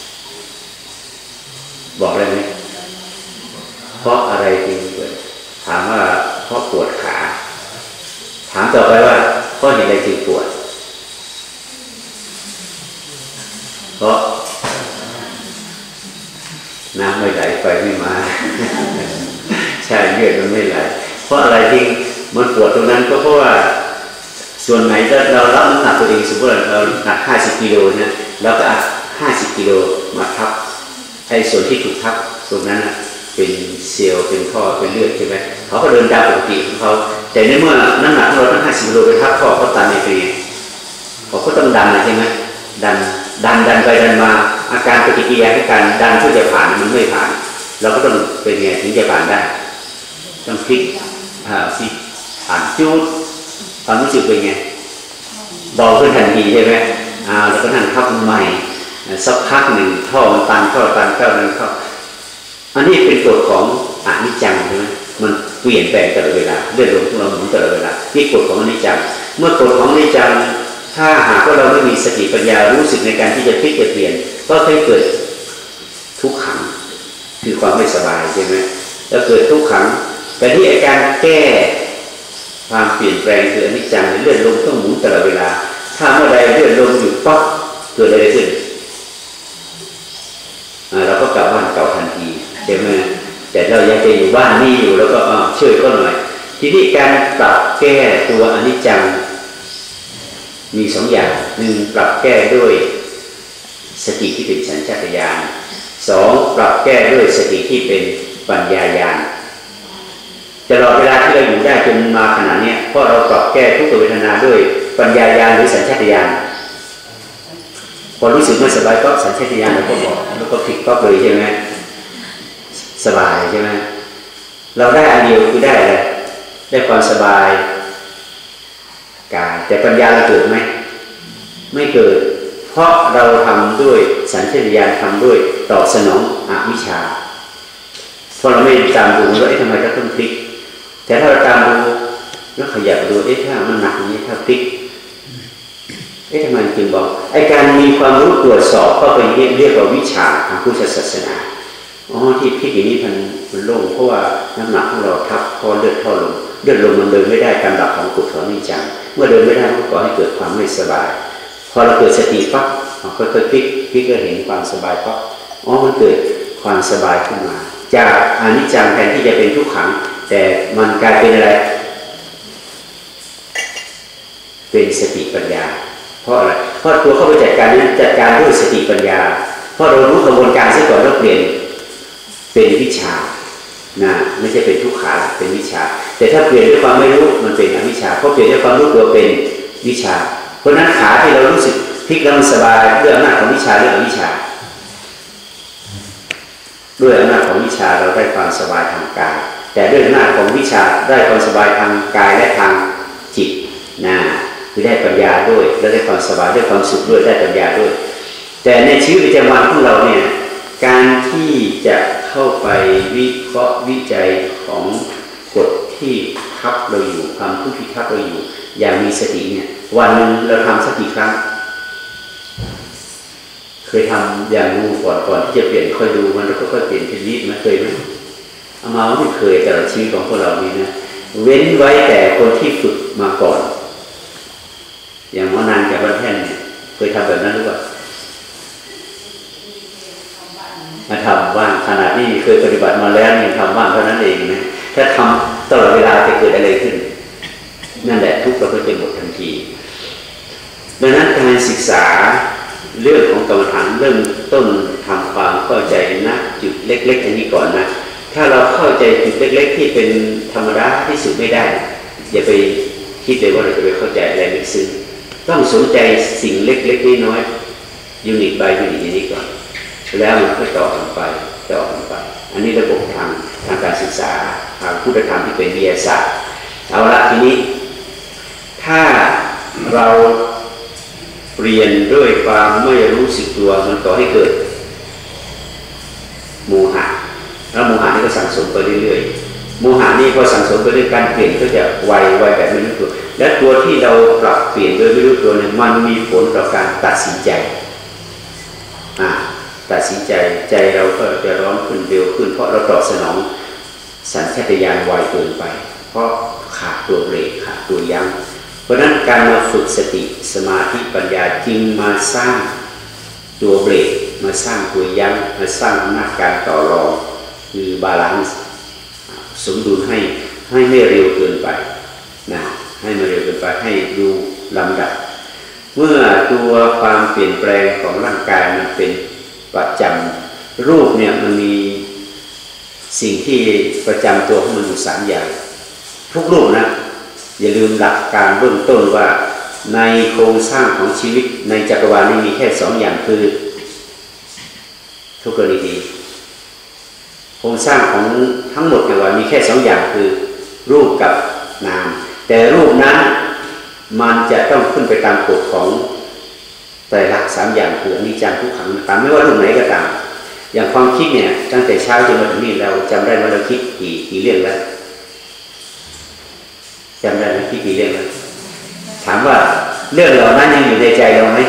บอกได้ไหมเพราะอะไรจึงเปลี่ยนถามว่าเพราะปวดขาถามต่อไปว่าเพราะเหตุใดจึงปวดเพราะน้ำไม่ไหลไฟไม่มาใช่เลือดมันไม่ไหลเพราะอะไรที่มันปวดตรงนั้นก็เพราะว่าส่วนไหนถ้าเรารับน้ำหนักตัวเองสมมติเราหนักห้าสิบกิโลเนี่ยเราก็เอาห้าสิบกิโลมาทับไอ้ส่วนที่ถูกทับตรงนั้นเป็นเซลล์เป็นท่อเป็นเลือดใช่ไหมเขาก็เดินตามปกติของเขาแต่ในเมื่อน้ำหนักของเราตั้งห้าสิบกิโลไปทับท่อเขาตันในปีเขาก็ต้องดันใช่ไหมดันดันดันไปดันมาอาการปฏิกิริยาของการดันเพื่อจะผ่านมันไม่ผ่านเราก็ต้องเป็นไงถึงจะผ่านได้ต้องพลิกอ่าพลิกผ่านจุดความรู้สึกเป็นไงเบาขึ้นทันทีใช่ไหมอ่าแล้วก็นั่งทับใหม่สักพักหนึ่งท่อมันตันเข้าตันเข้านั้นเข้าอันนี้เป็นกฎของอนิจจังใช่ไหมมันเปลี่ยนแปลงตลอดเวลาเรื่องของเราหมุนตลอดเวลานี่กฎของอนิจจังเมื่อกฎของอนิจจังถ้าหากว่าเราไม่มีสติปัญญารู้สึกในการที่จะพลิกจะเปลี่ยนก็จะเกิดทุกขังคือความไม่สบายใช่ไหมแล้วเกิดทุกขังแต่ที่อาการแก้ความเปลี่ยนแปลงคืออนิจจังเลื่อนลมต้องหมุนตลอดเวลาถ้าเมื่อใดเลื่อนลมหยุดปั๊บเกิดอะไรขึ้นเราก็กลับบ้านเก่าทันทีใช่ไหมแต่เรายังจะอยู่บ้านนี่อยู่แล้วก็ช่วยก็หน่อยทีนี้การปรับแก้ตัวอนิจจังมีสองอย่างหนึ่งปรับแก้ด้วยสติที่เป็นสัญชาตญาณสองปรับแก้ด้วยสติที่เป็นปัญญาญาณตลอดเวลาที่เราอยู่ได้จนมาขนาดนี้เพราะเราปรับแก้ทุกขเวทนาด้วยปัญญาญาณหรือสัญชาตญาณพอรู้สึกไม่สบายก็สัญชาตญาณเราก็บอกแล้วก็พลิกก็เลยใช่ไหมสบายใช่ไหมเราได้อันเดียวคือได้อะไรได้ความสบายกายแต่ปัญญาเราเกิดไหมไม่เกิดเพราะเราทำด้วยสัญชาตญาณทำด้วยตอบสนองอวิชชาเพราะเราไม่ตามดูว่าเอ๊ะทำไมเราต้องพลิกแต่ถ้าเราตามดูแล้วขยับดูเอ๊ะถ้ามันหนักอย่างนี้ถ้าพลิกเอ๊ะทำไมจึงบอกไอ้การมีความรู้ตรวจสอบก็เป็นเรียกว่าวิชาทางพุทธศาสนาอ๋อที่พลิกอย่างนี้มันมันโล่งเพราะว่าน้ำหนักของเราทับพอเลือดท่อลมเลือดลมมันเดินไม่ได้ตามหลักของกฎของอนิจจังเมื่อเดินไม่ได้ก็ก่อให้เกิดความไม่สบายพอเราเกิดสติปั๊บค่อยๆพลิกพลิกก็เห็นความสบายปั๊บอ๋อมันเกิดความสบายขึ้นมาจากอนิจจังแทนที่จะเป็นทุกขังแต่มันกลายเป็นอะไรเป็นสติปัญญาเพราะอะไรเพราะตัวเข้าไปจัดการนั้นจัดการด้วยสติปัญญาเพราะเรารู้กระบวนการซะก่อนแล้วเปลี่ยนเป็นวิชานะไม่ใช่เป็นทุกขาเป็นวิชาแต่ถ้าเปลี่ยนด้วยความไม่รู้มันเป็นอวิชชาเพราะเปลี่ยนด้วยความรู้ตัวเป็นวิชาเพราะนั้นขาที่เรารู้สึกพลิกแล้วมันสบายด้วยอำนาจของวิชาหรืออวิชชาด้วยอำนาจของวิชาเราได้ความสบายทางกายแต่ด้วยอำนาจของวิชาได้ความสบายทางกายและทางจิตนะคือได้ปัญญาด้วยและได้ความสบายได้ความสุขด้วยได้ปัญญาด้วยแต่ในชีวิตประจำวันของเราเนี่ยการที่จะเข้าไปวิเคราะห์วิจัยของกฎที่ทับเราอยู่ความทุกข์ที่ทับเราอยู่อย่างมีสติเนี่ยวันหนึ่งเราทำสักกี่ครั้งเคยทำอย่างดูก่อนก่อนที่จะเปลี่ยนค่อยดูมันแล้วก็ค่อยเปลี่ยนทีนี้มันเคยไหมเอามาไม่เคยแต่ละชีวิตของพวกเรานี่นะเว้นไว้แต่คนที่ฝึกมาก่อนอย่างหมอนานกับบ้านแท่นเนี่ยเคยทำแบบนั้นหรือเปล่ามาทำบ้างขนาดนี้เคยปฏิบัติมาแล้วยังทำบ้างเท่านั้นเองนะถ้าทำตลอดเวลาจะเกิดอะไรขึ้นนั่นแหละทุกข์เราก็จะหมดทันทีดังนั้นการศึกษาเรื่องของกรรมฐานเริ่มต้นทำความเข้าใจณจุดเล็กๆอันนี้ก่อนนะถ้าเราเข้าใจจุดเล็กๆที่เป็นธรรมดาที่สุดไม่ได้อย่าไปคิดเลยว่าเราจะไปเข้าใจอะไรลึกซึ้งต้องสนใจสิ่งเล็กๆน้อยๆยูนิต by ยูนิตอย่างนี้ก่อนแล้วมันก็ต่อกันไปต่อกันไปอันนี้ระบบทางทางการศึกษาทางพุทธธรรมที่เป็นวิทยาศาสตร์เอาละทีนี้ถ้าเราเปลี่ยนด้วยความไม่รู้สึกตัวมันก่อให้เกิดโมหะแล้วโมหะนี่ก็สั่งสมไปเรื่อยๆโมหะนี่พอสั่งสมไปเรื่อยการเปลี่ยนก็จะไวไวแบบไม่รู้ตัวและตัวที่เราปรับเปลี่ยนโดยไม่รู้ตัวเนี่ยมันมีผลต่อการตัดสินใจอ่าตัดสินใจใจเราก็จะร้อนขึ้นเร็วขึ้นเพราะเราตอบสนองสัญชาตญาณไวเกินไปเพราะขาดตัวเบรกขาดตัวยั้งเพราะนั้นการมาฝึกสติสมาธิปัญญาจึงมาสร้างตัวเบรกมาสร้างตัวยั้งมาสร้างอำนาจการต่อรองคือบาลานซ์สมดุลให้ให้ไม่เร็วเกินไปนะให้ไม่เร็วเกินไปให้ดูลำดับเมื่อตัวความเปลี่ยนแปลงของร่างกายมันเป็นประจำรูปเนี่ยมันมีสิ่งที่ประจำตัวของมันอยู่สามอย่างทุกรูปนะอย่าลืมหลักการเบื้องต้นว่าในโครงสร้างของชีวิตในจักรวาลนี้มีแค่สองอย่างคือทุกกรณีโครงสร้างของทั้งหมดจักรวาลมีแค่สองอย่างคือรูปกับนามแต่รูปนั้นมันจะต้องขึ้นไปตามกฎของไตรลักษณ์สามอย่างคืออนิจจังทุกขังตามไม่ว่ารูปไหนก็ตามอย่างความคิดเนี่ยตั้งแต่เช้าจนมาถึงนี่เราจำได้ว่าเราคิดกี่กี่เรื่องแล้วจำได้ไหมคิดกี่เรื่องแล้วถามว่าเรื่องเหล่านั้นยังอยู่ในใจเราไหม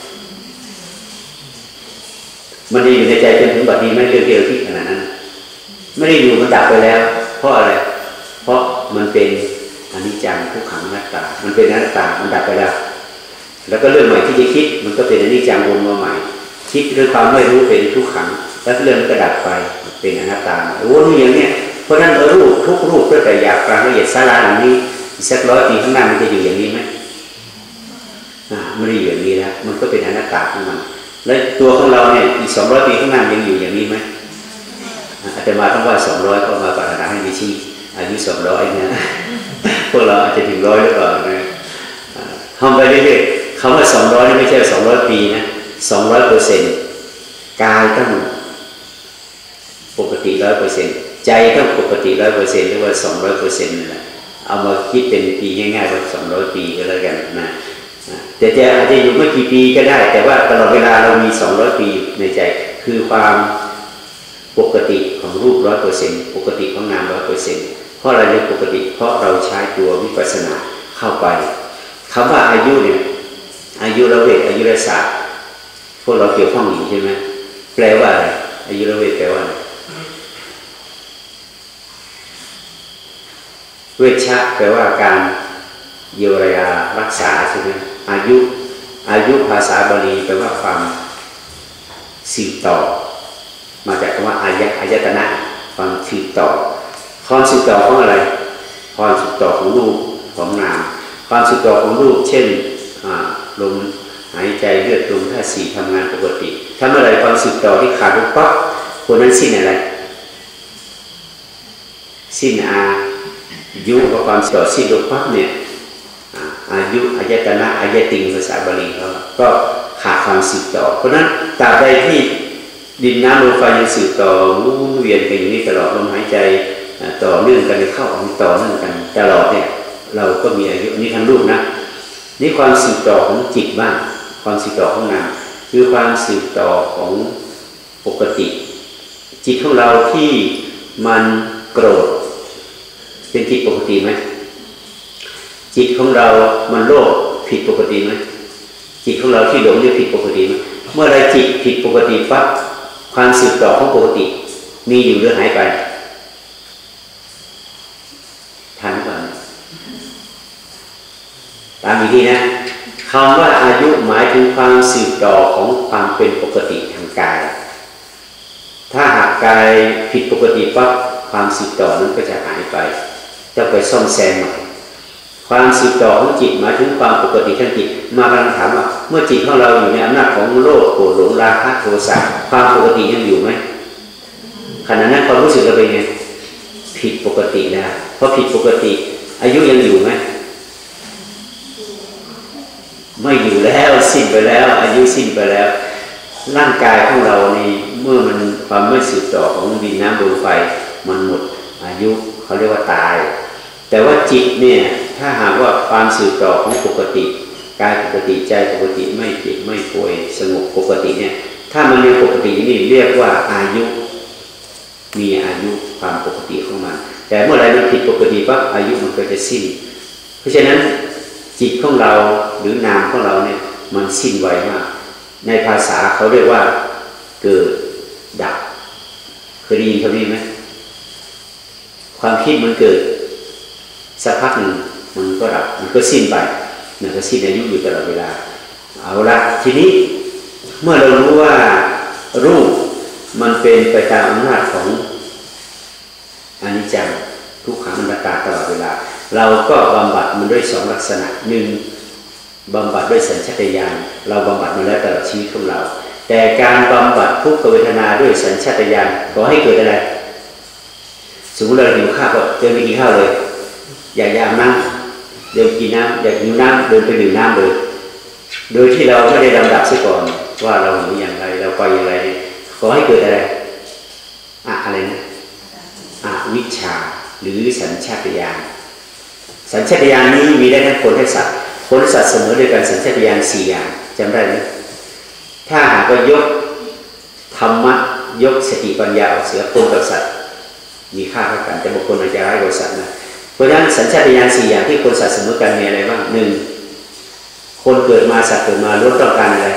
มันยังอยู่ในใจจนถึงบัดนี้ไหมเรื่องที่เราคิดขนาดนั้นไม่ได้อยู่มันดับไปแล้วเพราะอะไรเพราะมันเป็นอนิจจังทุกขังอนัตตามันเป็นอนัตตามันดับไปแล้วแล้วก็เรื่องใหม่ที่จะคิดมันก็เป็นอนิจจังวนมาใหม่คิดด้วยความไม่รู้เป็นทุกขังแล้วเรื่องก็ดับไปเป็นอนัตตาวนอย่างเนี้ยเพราะนั้นรูปทุกรูปตั้งแต่หยาบกลางละเอียดศาลาหลังนี้สักร้อยปีข้างหน้ามันจะอยู่อย่างนี้ไหมอ่าไม่ได้อยู่อย่างนี้แล้วมันก็เป็นอนัตตาของมันแล้วตัวของเราเนี่ยอีกสองร้อยปีข้างหน้ายังอยู่อย่างนี้ไหมอาจจะมาต้องว่าสองร้อยก็มาปรารถนาให้มีชีวิตอายุสองร้อยเนี่ยพวกเราอาจจะถึงร้อยหรือเปล่านะทำไปเรื่อยๆคำว่าสองร้อยนี่ไม่ใช่สองร้อยปีนะสองร้อยเปอร์เซ็นต์กายต้องปกติร้อยเปอร์เซ็นต์ใจต้องปกติร้อยเปอร์เซ็นต์หรือว่าสองร้อยเปอร์เซ็นต์นั่นแหละเอามาคิดเป็นปีง่ายๆว่าสองร้อยปีก็แล้วกันนะแต่จะอาจจะอยู่ไม่กี่ปีก็ได้แต่ว่าตลอดเวลาเรามีสองร้อยปีในใจคือความปกติของรูปร้อยเปอร์เซ็นต์ปกติของนามร้อยเปอร์เซ็นต์เพราะอะไรเรียกปกติเพราะเราใช้ตัววิปัสสนาเข้าไปคำว่าอายุเนี่ยอายุระเวทอายุรศาสตร์พวกเราเกี่ยวข้องอยู่ใช่ไหมแปลว่าอะไรอายุระเวทแปลว่าอะไรเวชะแปลว่าการเยียวยารักษาใช่ไหมอายุอายุภาษาบาลีแปลว่าความสืบต่อมาจากคำว่าอายะอายตนะความสืบต่อความสืบต่อของอะไรความสืบต่อของรูปของนามความสืบต่อของรูปเช่นลมหายใจเลือดลมธาตุสี่ทำงานปกติถ้าเมื่อไรความสืบต่อที่ขาดปั๊บคนนั้นสิ้นอะไรสิ้นอายุกับความสืบต่อสิ้นลงปั๊บเนี่ยอายุอายตนะอายติงภาษาบาลีเขาก็ขาดความสืบต่อเพราะนั้นตราบใดที่ดินน้ำลมไฟยังสืบต่อวุ่นเวียนไปอย่างนี้ตลอดลมหายใจต่อเนื่องกันเข้าออกต่อเนื่องกันตลอดเนี่ยเราก็มีอายุนี่ทั้งรูปนะนี่ความสืบต่อของจิตบ้างความสืบต่อของนามคือความสืบต่อของปกติจิตของเราที่มันโกรธเป็นจิตปกติไหมจิตของเรามันโลภผิดปกติไหมจิตของเราที่หลงเนี่ยผิดปกติไหมเมื่อไรจิตผิดปกติปั๊บความสืบต่อของปกติมีอยู่หรือหายไปทันก่อนตามอีกทีนะคำว่าอายุหมายถึงความสืบต่อของความเป็นปกติทางกายถ้าหากกายผิดปกติปั๊บความสืบต่อนั้นก็จะหายไปจะไปซ่อมแซมใหม่ความสืบต่อของจิตหมายถึงความปกติทางจิตมากำลังถามว่าเมื่อจิตของเราอยู่ในอำนาจของโลภโกรธหลงราคะโทสะความปกติยังอยู่ไหมขณะนั้นความรู้สึกเราเป็นไงผิดปกตินะเพราะผิดปกติอายุยังอยู่ไหมไม่อยู่แล้วสิ้นไปแล้วอายุสิ้นไปแล้วร่างกายของเรานี่เมื่อมันความไม่สืบต่อของดินน้ำลมไฟมันหมดอายุเขาเรียกว่าตายแต่ว่าจิตเนี่ยถ้าหากว่าความสืบต่อของปกติกายปกติใจปกติไม่เจ็บไม่ป่วยสงบปกติเนี่ยถ้ามันมีปกตินี่เรียกว่าอายุมีอายุความปกติของมันแต่เมื่อไรมันผิดปกติปั๊บอายุมันก็จะสิ้นเพราะฉะนั้นจิตของเราหรือนามของเราเนี่ยมันสิ้นไวมากในภาษาเขาเรียกว่าเกิดดับเคยได้ยินคำนี้ไหมความคิดมันเกิดสักพักหนึ่งมันก็ดับมันก็สิ้นไปมันก็สิ้นอายุอยู่ตลอดเวลาเอาละทีนี้เมื่อเรารู้ว่ารูปมันเป็นไปตามอำนาจของอนิจจังทุกขังอนัตตาตลอดเวลาเราก็บำบัดมันด้วยสองลักษณะหนึ่งบำบัดด้วยสัญชาตญาณเราบำบัดมาแล้วตลอดชีวิตของเราแต่การบำบัดทุกขเวทนาด้วยสัญชาตญาณขอให้เกิดอะไรสมมติเราหิวข้าวก็เดินไปกินข้าวเลยอยากอาบน้ำเดินกินน้ำอยากหิวน้ำเดินไปดื่มน้ำเลยโดยที่เราไม่ได้ลำดับซะก่อนว่าเราหิวอย่างไรเราไปอย่างไรขอให้เกิดอะไรอะอะไรนะอวิชชาหรือสัญชาตญาณสัญชาตญาณนี้มีได้ทั้งคนและสัตว์คนและสัตว์เสมอด้วยกันสัญชาตญาณสี่อย่างจำได้ไหมถ้าหากว่ายกธรรมะยกสติปัญญาออกเสียคนกับสัตว์มีค่าเท่ากันแต่บางคนอาจจะร้ายกว่าสัตว์นะเพราะฉะนั้นสัญชาตญาณสี่อย่างที่คนสัตว์เสมอกันมีอะไรบ้างหนึ่งคนเกิดมาสัตว์เกิดมาล้วนต้องการอะไร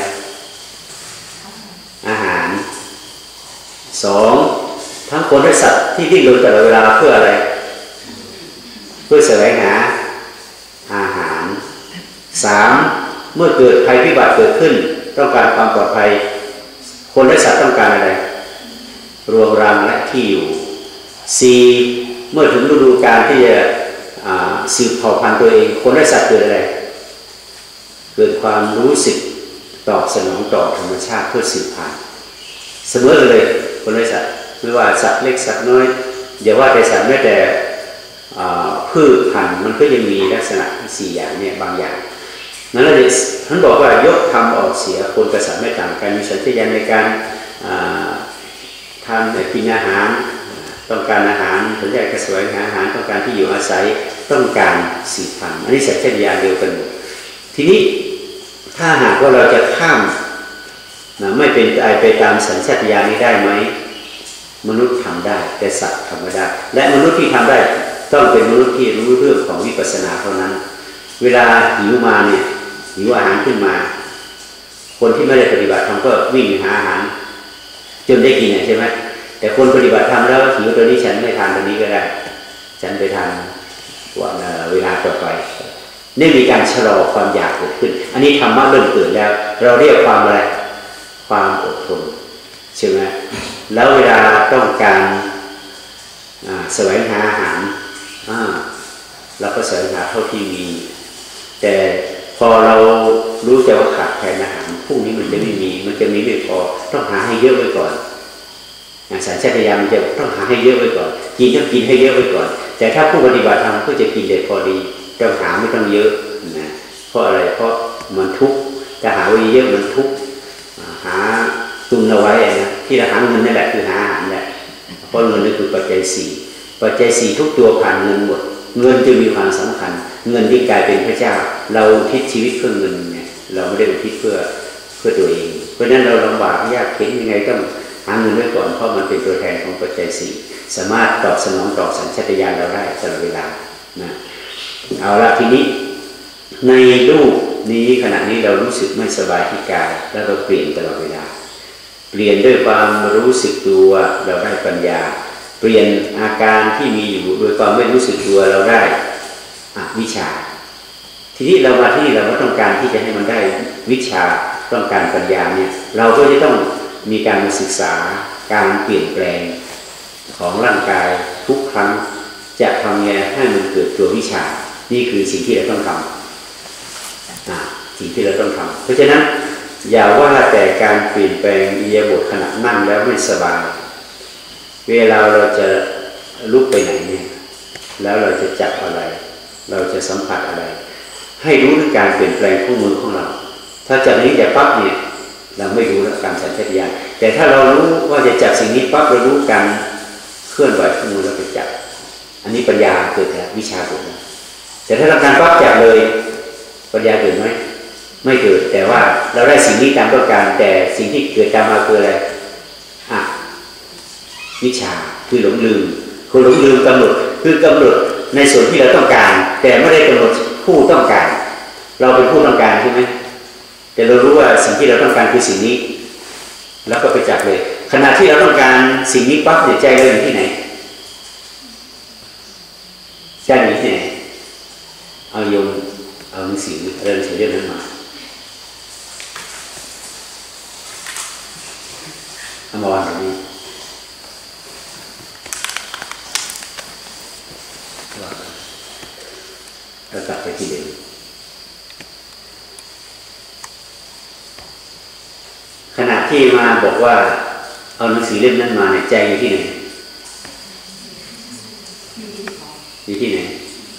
อาหารสองทั้งคนและสัตว์ที่ดิ้นรนตลอดเวลาเพื่ออะไรเพื่อแสวงหาอาหารสามเมื่อเกิดภัยพิบัติเกิดขึ้นต้องการความปลอดภัยคนและสัตว์ต้องการอะไรรวมรังและที่อยู่สี่เมื่อถึงฤดูกาลที่จะสืบเผ่าพันธุ์ตัวเองคนและสัตว์เกิดอะไรเกิดความรู้สึกตอบสนองต่อธรรมชาติเพื่อสืบพันธุ์เสมอเลยคนและสัตว์ไม่ว่าสัตว์เล็กสัตว์น้อยอย่าว่าแต่สัตว์แม้แต่พืชพันธุ์มันก็ยังมีลักษณะสี่อย่างเนี่ยบางอย่างนั้นเลยท่านบอกว่ายกธรรมออกเสียคนกับสัตว์ไม่ต่างกันมีสัญชาตญาณในการทำกินอาหารต้องการอาหารสัญชาตญาณแสวงหาอาหารต้องการที่อยู่อาศัยต้องการสืบพันธุ์อันนี้สัญชาตญาณเดียวกันหมดทีนี้ถ้าหากว่าเราจะข้ามนะไม่เป็นไปไปตามสัญชาตญาณนี้ได้ไหมมนุษย์ทำได้แต่สัตว์ทำไม่ได้และมนุษย์ที่ทำได้ต้องเป็นมนุษย์ที่รู้เรื่องของวิปัสสนาเท่านั้นเวลาหิวมาเนี่ยหิวอาหารขึ้นมาคนที่ไม่ได้ปฏิบัติธรรมก็วิ่งหาอาหารจนได้กินใช่ไหมแต่คนปฏิบัติธรรมแล้วหิวตัวนี้ฉันไม่ทานตัวนี้ก็ได้ฉันไปทานวันเวลาต่อไปนี่มีการชะลอความอยากเกิดขึ้นอันนี้ธรรมะเริ่มเกิดแล้วเราเรียกความอะไรความอดทนใช่ไหมแล้วเวลาต้องการแสวงหาอาหารเราก็แสวงหาเท่าที่มีแต่พอเรารู้ใจว่าขาดแคลนอาหารพรุ่งนี้มันจะไม่มีมันจะมีไม่พอต้องหาให้เยอะไว้ก่อนสัญชาตญาณมันจะต้องหาให้เยอะไว้ก่อนกินต้องกินให้เยอะไว้ก่อนแต่ถ้าผู้ปฏิบัติธรรมก็จะกินได้พอดีต้องหาไม่ต้องเยอะนะเพราะอะไรเพราะมันทุกข์จะหาไว้เยอะมันทุกข์หาตุนเอาไว้นะที่เราหาเงินนั่นแหละคือหาอาหารแหละเพราะเงินนั่นคือปัจจัยสี่ปัจจัยสี่ทุกตัวผ่านเงินหมดเงินจะมีความสำคัญเงินที่กลายเป็นพระเจ้าเราทิศชีวิตเพื่อเงินเนี่ยเราไม่ได้อุทิศเพื่อเพื่อตัวเองเพราะฉะนั้นเราลำบากยากเข็ญยังไงต้องหาเงินไว้ก่อนเพราะมันเป็นตัวแทนของปัจจัยสี่สามารถตอบสนองต่อสัญชาตญาณเราได้ตลอดเวลานะเอาละทีนี้ในรูปนี้ขณะนี้เรารู้สึกไม่สบายที่กายแล้วเราเปลี่ยนตลอดเวลาเปลี่ยนด้วยความรู้สึกตัวเราได้ปัญญาเปลี่ยนอาการที่มีอยู่โดยความไม่รู้สึกตัวเราได้อวิชชาทีนี้เรามาที่นี่เราก็ต้องการที่จะให้มันได้วิชาต้องการปัญญาเนี่ยเราก็จะต้องมีการมาศึกษาการเปลี่ยนแปลงของร่างกายทุกครั้งจะทำไงให้มันเกิดตัววิชานี่คือสิ่งที่เราต้องทำสิ่งที่เราต้องทำเพราะฉะนั้นอย่าว่าแต่การเปลี่ยนแปลงอิริยาบถขณะนั่งแล้วไม่สบายเวลาเราจะลุกไปไหนเนี่ยแล้วเราจะจับอะไรเราจะสัมผัสอะไรให้รู้ถึงการเปลี่ยนแปลงของมือของเราถ้าจากนี้จะปั๊บเนี่ยเราไม่รู้แล้วการสัญชาตญาณแต่ถ้าเรารู้ว่าจะจับสิ่งนี้ปั๊บเรารู้การเคลื่อนไหวของมือเราไปจับอันนี้ปัญญาเกิดแล้ววิชาเกิดแล้วแต่ถ้าเราการปั๊บจับเลยปัญญาเกิดไหมไม่เกิดแต่ว่าเราได้สิ่งนี้ตามต้องการแต่สิ่งที่เกิดตามมาคืออะไรอ่ะวิชาคือหลงลืมคือหลงลืมกำหนดคือกำหนดในส่วนที่เราต้องการแต่ไม่ได้กำหนดผู้ต้องการเราเป็นผู้ต้องการใช่ไหมแต่เรารู้ว่าสิ่งที่เราต้องการคือสิ่งนี้แล้วก็ไปจับเลยขณะที่เราต้องการสิ่งนี้ปั๊บเนี่ยใจเราอยู่ที่ไหนใจอยู่ที่ไหนเอาโยมเอาหนังสือเรื่องเรื่องนั้นมาเอามาวางตรงนี้แล้วกลับไปที่เดิมขณะที่มาบอกว่าเอาหนังสือเล่มนั้นมาเนี่ยใจอยู่ที่ไหนอยู่ที่ไหน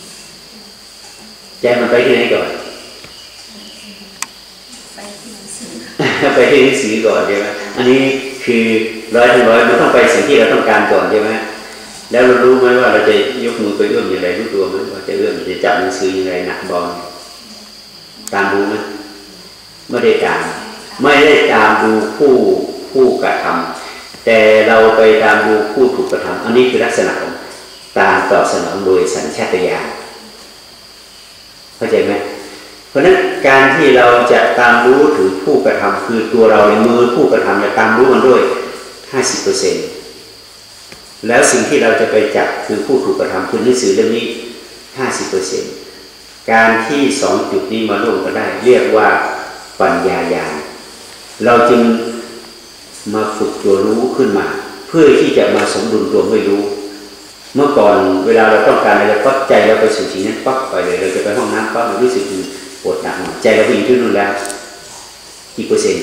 ใจมันไปที่ไหนก่อนไปที่หนังสือไปที่หนังสือก่อนใช่ไหมอันนี้คือร้อยทั้งร้อยมันต้องไปสิ่งที่เราต้องการก่อนใช่ไหมแล้วเรารู้ไหมว่าเราจะยกมือไปเอื้อมอย่างไรรู้ตัวไหมว่าจะเอื้อมจะจับหนังสืออย่างไรหนักบอลตามรู้ไหมไม่ได้ตามไม่ได้ตามดูผู้ผู้กระทำแต่เราไปตามดูผู้ถูกกระทำอันนี้คือลักษณะของตามตอบสนองโดยสัญชาตญาณเข้าใจไหมเพราะนั้นการที่เราจะตามรู้ถึงผู้กระทำคือตัวเราในมือผู้กระทำจะตามรู้มันด้วย ห้าสิบเปอร์เซ็นต์ แล้วสิ่งที่เราจะไปจับคือผู้ถูกกระทำคือหนังสือเล่มนี้ ห้าสิบเปอร์เซ็นต์ การที่สองจุดนี้มาร่วมกันได้เรียกว่าปัญญาญาณเราจึงมาฝึกตัวรู้ขึ้นมาเพื่อที่จะมาสมดุลตัวไม่รู้เมื่อก่อนเวลาเราต้องการอะไรปั๊บใจเราไปสู่สิ่งนั้นปั๊บไปเลยเราจะไปห้องน้ำปั๊บเรารู้สึกปวดหนักใจเราไปอยู่ที่นู่นแล้วกี่เปอร์เซ็นต์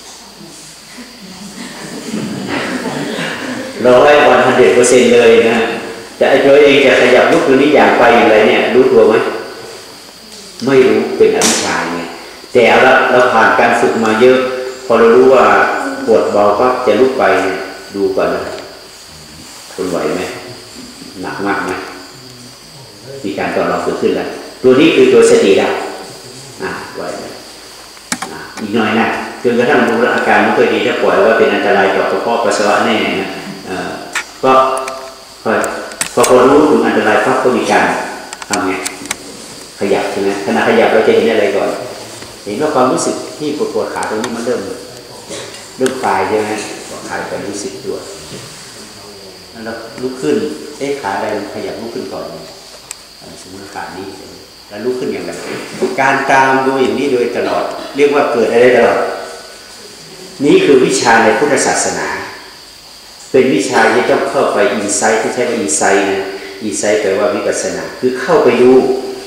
ร้อยวันพันเด็ดเปอร์เซ็นต์เลยนะแต่ไอ้ตัวเองจะขยับลุกหรือนี่อย่างไปอย่างไรเนี่ยรู้ตัวไหมไม่รู้เป็นอวิชชาไงแต่เราเราผ่านการฝึกมาเยอะพอเรารู้ว่าปวดเบาปั๊บจะลุกไปดูก่อนนะทนไหวไหมหนักมากไหมมีการต่อรองเกิดขึ้นแล้วตัวนี้คือตัวสติแล้วอ่ะไหวอ่ะอีกหน่อยนะจนกระทั่งรู้อาการไม่ค่อยดีถ้าปล่อยว่าเป็นอันตรายต่อกระเพาะปัสสาวะแน่นะก็พอพอรู้ถึงอันตรายปั๊บก็มีการทำไงขยับใช่ไหมขณะขยับเราจะเห็นอะไรก่อนเห็นว่าความรู้สึกที่ปวดปวดขาตรงนี้มันเริ่มเริ่มคลายใช่ไหมคลายไปรู้สึกตัวแล้วลุกขึ้นเอ๊ะขาใดขยับลุกขึ้นก่อนสมมติขานี้แล้วลุกขึ้นอย่างไรการตามดูอย่างนี้โดยตลอดเรียกว่าเกิดอะไรตลอดนี้คือวิชาในพุทธศาสนาเป็นวิชาที่ต้องเข้าไปอินไซต์ที่ใช้ว่าอินไซต์นะอินไซต์แปลว่าวิปัสสนาคือเข้าไปดู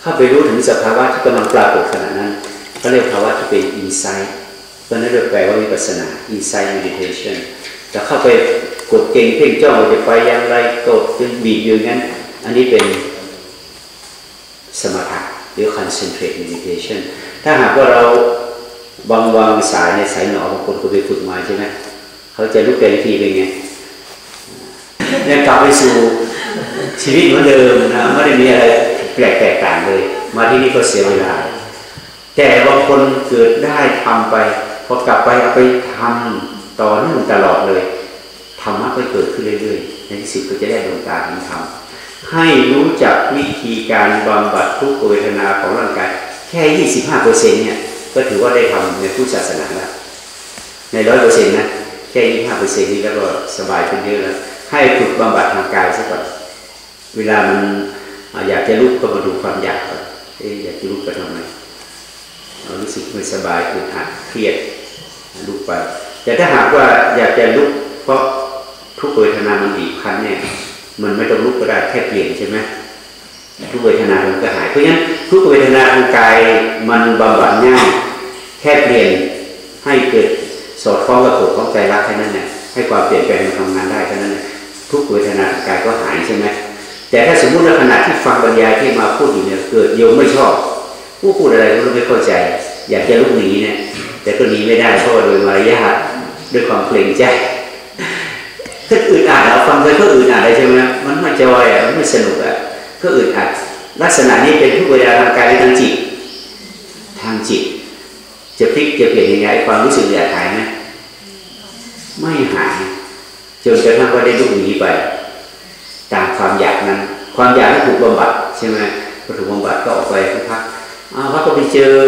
เข้าไปรู้ถึงสภาวะที่กำลังปรากฏขณะนั้นเขาเรียกภาวะที่เป็น insight เพราะนั้นเราแปลว่าวิปัสสนา insight meditation จะเข้าไปกดเก่งเพ่งจ้องจะไปอย่างไรกดจนบีบอยู่งั้นอันนี้เป็นสมถะหรือ concentrate meditation ถ้าหากว่าเราบางวางสายในสายหนอบางคนก็ไปฝึกมาใช่ไหมเขาจะลุกแต่ละทีเป็นไงเนี่ยกลับไปสู่ชีวิตเหมือนเดิมนะไม่ได้มีอะไรแปลกแตกต่างเลยมาที่นี่ก็เสียเวลาแต่บางคนเกิดได้ทำไปพอกลับไปเอาไปทำต่อเนื่องตลอดเลยธรรมะก็เกิดขึ้นเรื่อยๆในที่สุดก็จะได้ดวงตาเห็นธรรมให้รู้จักวิธีการบำบัดทุกขเวทนาของร่างกายแค่ ยี่สิบห้าเปอร์เซ็นต์ เนี่ยก็ถือว่าได้ทำในพุทธศาสนาแล้วใน ร้อยเปอร์เซ็นต์ นะแค่ ยี่สิบห้าเปอร์เซ็นต์ นี่แล้วก็สบายขึ้นเยอะแล้วให้ฝึกบำบัดทางกายซะก่อนเวลามันอยากจะลุกก็มาดูความอยากก่อนเอ๊ะอยากจะลุกไปทำไมเรารู้สึกไม่สบายอึดอัดเครียดลุกไปแต่ถ้าหากว่าอยากจะลุกเพราะทุกเวทนามันบีบคั้นเนี่ยมันไม่ต้องลุกก็ได้แค่เปลี่ยนใช่ไหมทุกเวทนามันก็หายเพราะฉะนั้นทุกเวทนาทางกายมันบำบัดง่ายแค่เปลี่ยนให้เกิดสอดคล้องกับกฎของใจรักแค่นั้นเนี่ยให้ความเปลี่ยนแปลงมันทำงานได้แค่นั้นทุกเวทนาทางกายก็หายใช่ไหมแต่ถ้าสมมุติว่าขณะที่ฟังบรรยายที่มาพูดอยู่เนี่ยเกิดโยมไม่ชอบผู้พูดอะไรก็ไม่เข้าใจอยากจะลุกหนีเนี่ยแต่ก็หนีไม่ได้เพราะโดยมารยาทด้วยความเกรงใจถ้าอึดอัดเราฟังไปก็อึดอัดเลยใช่ไหมมันไม่จอยอ่ะมันไม่สนุกอ่ะก็อึดอัดลักษณะนี้เป็นทุกเวทนาทางกายและทางจิตทางจิตจะพลิกจะเปลี่ยนยังไงความรู้สึกอยากหายไหมไม่หายจนกระทั่งว่าได้ลุกหนีไปตามความอยากนั้นความอยากที่ถูกบำบัดใช่ไหมพอถูกบำบัดก็ออกไปพักอ้าวก็ไปเจอ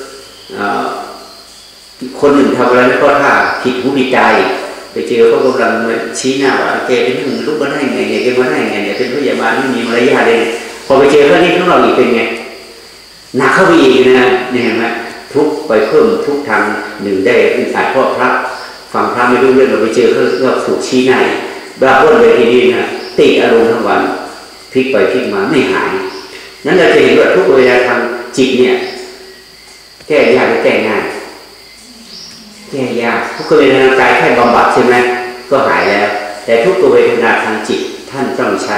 คนหนึ่งทำอะไรไม่ก็ท่าผิดหูผิดใจไปเจอเขากำลังชี้หน้าว่าแกเป็นหนึ่งลุกมาได้ไงเนี่ยแกมาได้ไงเนี่ยเป็นพยาบาลไม่มีมารยาทเลยพอไปเจอเขานี่ของเราอีกเป็นไงหนักเข้าไปอีกนะเนี่ยเห็นไหมทุกไปเพิ่มทุกทางหนึ่งได้อึดอัดเพราะพระฟังพระไม่รู้เรื่องเราไปเจอเขาก็ถูกชี้หน้าบ้าพ้นไปทีนี้นะติดอารมณ์ทั้งวันพลิกไปพลิกมาไม่หายนั้นเราจะเห็นว่าทุกเวลาทางจิตเนี่ยแก้ยากหรือแก้ง่ายแก้ยากทุกเวทนากายแค่บำบัดใช่ไหมก็หายแล้วแต่ทุกเวทนาทางจิตท่านต้องใช้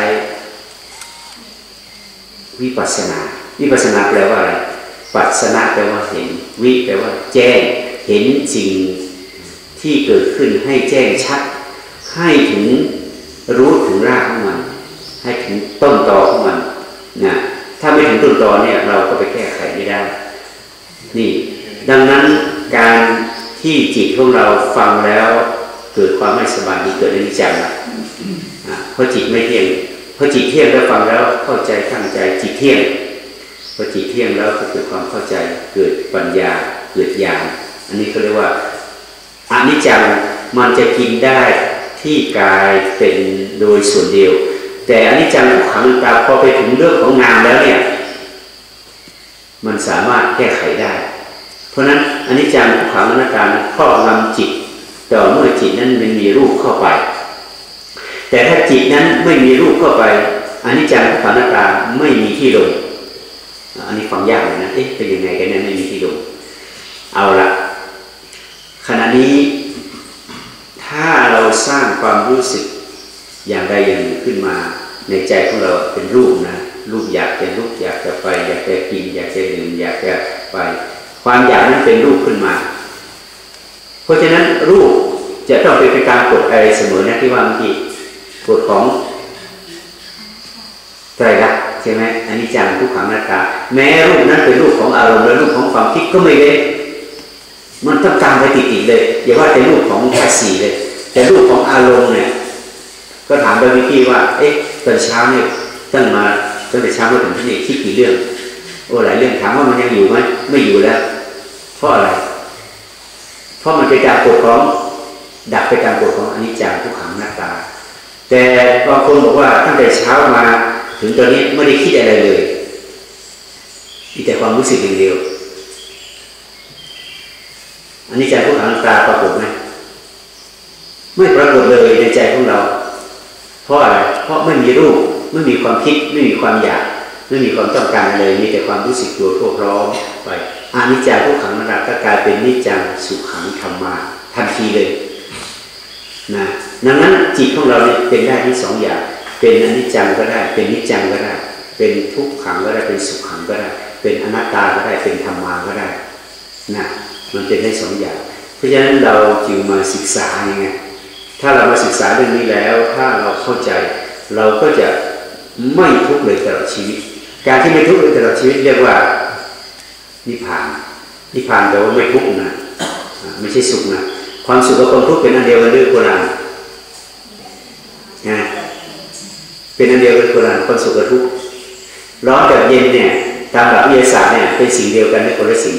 วิปัสสนาวิปัสสนาแปลว่าอะไรปัสสนาแปลว่าเห็นวิแปลว่าแจ้งเห็นสิ่งที่เกิดขึ้นให้แจ้งชัดให้ถึงรู้ถึงรากของมันให้ถึงต้นตอของมันนะถ้าไม่ถึงต้นตอเนี่ยเราก็ไปแก้ไขไม่ได้นี่ดังนั้นการที่จิตของเราฟังแล้วเกิดความไม่สบายนี้เกิดอนิจจังนะเพราะจิตไม่เที่ยงเพราะจิตเที่ยงแล้วฟังแล้วเข้าใจตั้งใจจิตเที่ยงพอจิตเที่ยงแล้วก็เกิดความเข้าใจเกิดปัญญาเกิดญาณอันนี้เขาเรียกว่าอนิจจังมันจะกินได้ที่กายเป็นโดยส่วนเดียวแต่อนิจจังทุกขังอนัตตาพอไปถึงเรื่องของนามแล้วเนี่ยมันสามารถแก้ไขได้เพราะนั้นอนิจจังทุกขังอนัตตาครอบงำจิตต่อเมื่อจิตนั้นมันมีรูปเข้าไปแต่ถ้าจิตนั้นไม่มีรูปเข้าไปอนิจจังทุกขังอนัตตาไม่มีที่ลงอันนี้ฟังยากเลยนะเอ๊ะเป็นยังไงกันเนี่ยไม่มีที่ลงเอาละขณะนี้ถ้าเราสร้างความรู้สึกอย่างใดอย่างหนึ่งขึ้นมาในใจของเราเป็นรูปนะรูปอยากจะลุกอยากจะไปอยากจะกินอยากจะดื่มอยากจะไปความอยากนั้นเป็นรูปขึ้นมาเพราะฉะนั้นรูปจะต้องเป็นไปตามกฎอะไรเสมอนะที่ว่าเมื่อกี้กฎของไตรลักษณ์ใช่ไหมอนิจจังทุกขังอนัตตาแม้รูปนั้นเป็นรูปของอารมณ์และรูปของความคิดก็ไม่ได้มันต้องจำไปติดๆเลยอย่าว่าแต่รูปของภาษีเลยแต่รูปของอารมณ์เนี่ยก็ถามไปวิธีว่าเอ๊ะตอนเช้าเนี่ยตั้งมาตั้งแต่เช้ามาถึงที่นี่คิดกี่เรื่องโอ้หลายเรื่องถามว่ามันยังอยู่ไหมไม่อยู่แล้วเพราะอะไรเพราะมันเป็นการกฎของดับไปการกฎของอนิจจังทุกขังอนัตตาแต่บางคนบอกว่าตั้งแต่เช้ามาถึงตอนนี้ไม่ได้คิดอะไรเลยมีแต่ความรู้สึกอย่างเดียวอนิจจังทุกขังอนัตตาปรากฏไหมไม่ปรากฏเลยในใจของเราเพราะอะไรเพราะไม่มีรูปไม่มีความคิดไม่มีความอยากไม่มีความต้องการเลยมีแต่ความรู้สึกตัวทั่วพร้อมไปอนิจจังทุกขังอนัตตาก็กลายเป็นนิจจังสุขังธรรมาทันทีเลยนะดังนั้นจิตของเราเนี่ยเป็นได้ทั้งสองอย่างเป็นอนิจจังก็ได้เป็นนิจจังก็ได้เป็นทุกขังก็ได้เป็นสุขังก็ได้เป็นอนัตตาก็ได้เป็นธรรมาก็ได้นะมันเป็นได้สองอย่างเพราะฉะนั้นเราจึงมาศึกษาอย่างไงถ้าเรามาศึกษาเรื่องนี้แล้วถ้าเราเข้าใจเราก็จะไม่ทุกข์เลยตลอดชีวิตการที่ไม่ทุกข์เลยตลอดชีวิตเรียกว่านิพพานนิพพานแปลว่าไม่ทุกข์นะไม่ใช่สุขนะความสุขกับความทุกข์เป็นอันเดียวกันด้วยโบราณนะเป็นอันเดียวกันโบราณความสุขกับทุกข์ร้อนกับเย็นเนี่ยตามหลักวิทยาศาสตร์เนี่ยเป็นสิ่งเดียวกันไม่คนละสิ่ง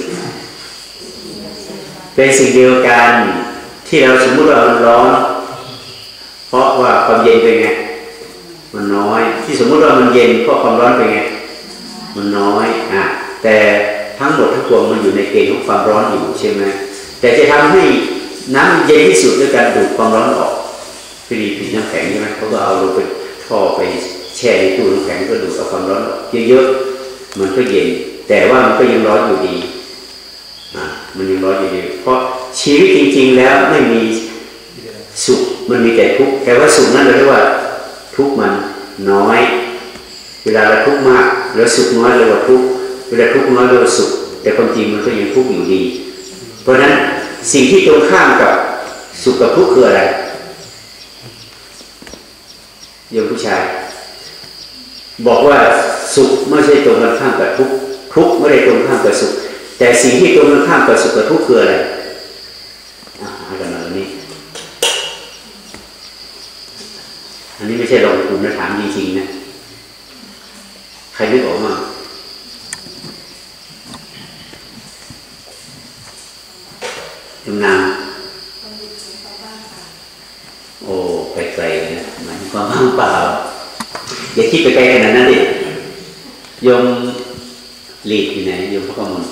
เป็นสิ่งเดียวกันที่เราสมมติว่ามันร้อนเพราะว่าความเย็นเป็นไงมันน้อยที่สมมติว่ามันเย็นเพราะความร้อนเป็นไงมันน้อยอ่ะแต่ทั้งหมดทั้งปวงมันอยู่ในเกณฑ์ของความร้อนอยู่ใช่ไหมแต่จะทำให้น้ำเย็นที่สุดด้วยการดูดความร้อนออกผลิตผิดน้ำแข็งใช่ไหมเขาก็เอาลงไปท่อไปแช่ในตู้น้ำแข็งก็ดูดเอาความร้อนออกเยอะๆมันก็เย็นแต่ว่ามันก็ยังร้อนอยู่ดีอ่ะมันยังร้อนอยู่ดีเพราะชีวิตจริงๆแล้วไม่มีสุขมันมีแต่ทุกข์แต่ว่าสุขนั้นเราเรียกว่าทุกข์มันน้อยเวลาเราทุกข์มากแล้วสุขน้อยเราว่าทุกข์เวลาทุกข์น้อยเราสุขแต่ความจริงมันก็ยังทุกข์อยู่ดีเพราะฉะนั้นสิ่งที่ตรงข้ามกับสุขกับทุกข์คืออะไรโยมผู้ชายบอกว่าสุขไม่ใช่ตรงกันข้ามกับทุกข์ทุกข์ไม่ได้ตรงข้ามกับสุขแต่สิ่งที่ตรงกันข้ามกับสุขกับทุกข์คืออะไรอ่ากันมาอันนี้อันนี้ไม่ใช่ลองกลุ่มนะถามจริงๆนะใครนึกออกมาทำงานโอ้ไกลๆนะหมายถึงความว่างเปล่าอย่าคิดไปไกลขนาดนั้นดิโยมหลีดอยู่ไหนโยมพระกมล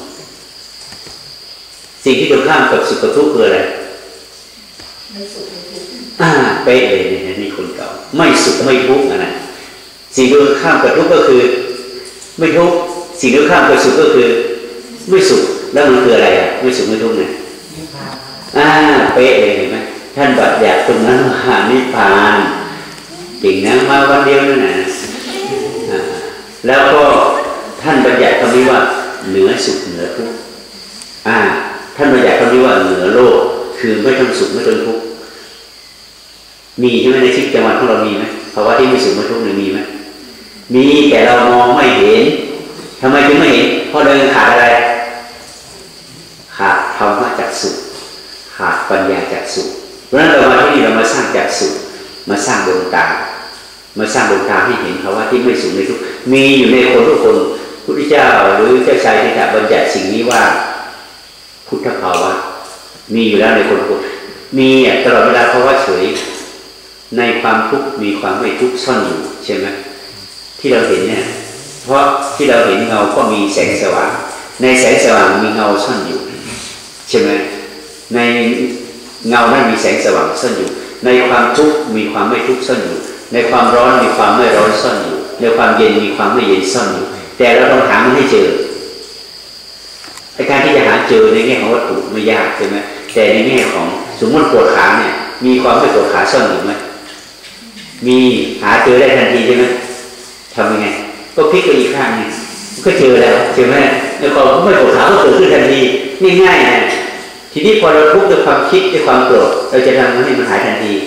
สิ่งที่ตรงข้ามกับสุขกับทุกข์คืออะไรไม่สุขไม่ทุกข์อ่าเป๊ะเลยเนี่ยนี่คนเก่าไม่สุขไม่ทุกข์นะสิ่งที่ตรงข้ามกับทุกข์ก็คือไม่ทุกข์สิ่งที่ตรงข้ามกับสุขก็คือไม่สุขแล้วมันคืออะไรอ่ะไม่สุขไม่ทุกข์เนี่ยอ่าเป๊ะเลยเห็นไหมท่านบัญญัติตรงนั้นว่านิพพานจริงนะมาวันเดียวนั่นนะแล้วก็ท่านบัญญัติคำนี้ว่าเหนือสุขเหนือทุกข์อ่าท่านบัญญัติคำนี้ว่าเหนือโลกคือไม่ต้องสุขไม่ต้องทุกข์มีใช่ไหมในชีวิตประจำวันของเรามีไหมภาวะที่ไม่สุขไม่ทุกข์เนี่ยมีไหมมีแต่เรามองไม่เห็นทำไมถึงไม่เห็นเพราะเราขาดอะไรขาดธรรมะจักษุขาดปัญญาจักษุเพราะฉะนั้นเรามาที่นี่เรามาสร้างจักษุมาสร้างดวงตามาสร้างดวงตาให้เห็นภาวะที่ไม่สุขไม่ทุกข์มีอยู่ในคนทุกคนพุทธเจ้าหรือเจ้าชายที่จะบัญญัติสิ่งนี้ว่าพุทธภาวะมีอยู่แล้วในคนทุกคนมีตลอดเวลาภาวะเฉยในความทุกข์มีความไม่ทุกข์ซ่อนอยู่ใช่ไหมที่เราเห็นเนี่ยเพราะที่เราเห็นเงาก็มีแสงสว่างในแสงสว่างมีเงาซ่อนอยู่ใช่ไหมในเงานั้นมีแสงสว่างซ่อนอยู่ในความทุกข์มีความไม่ทุกข์ซ่อนอยู่ในความร้อนมีความไม่ร้อนซ่อนอยู่ในความเย็นมีความไม่เย็นซ่อนอยู่แต่เราต้องหามันให้เจอในการที่จะหาเจอในแง่ของวัตถุไม่ยากใช่ไหมแต่ในแง่ของสมมติปวดขาเนี่ยมีความไม่ปวดขาซ่อนอยู่ไหมมีหาเจอได้ทันทีใช่ไหมทำยังไงก็พลิกไปอีกข้างนึงก็เจอแล้วใช่ไหมในความไม่ปวดขาก็เกิดขึ้นทันทีง่ายๆนะทีนี้พอเราทุกข์ด้วยความคิดด้วยความโกรธเราจะทำให้มันหายทันที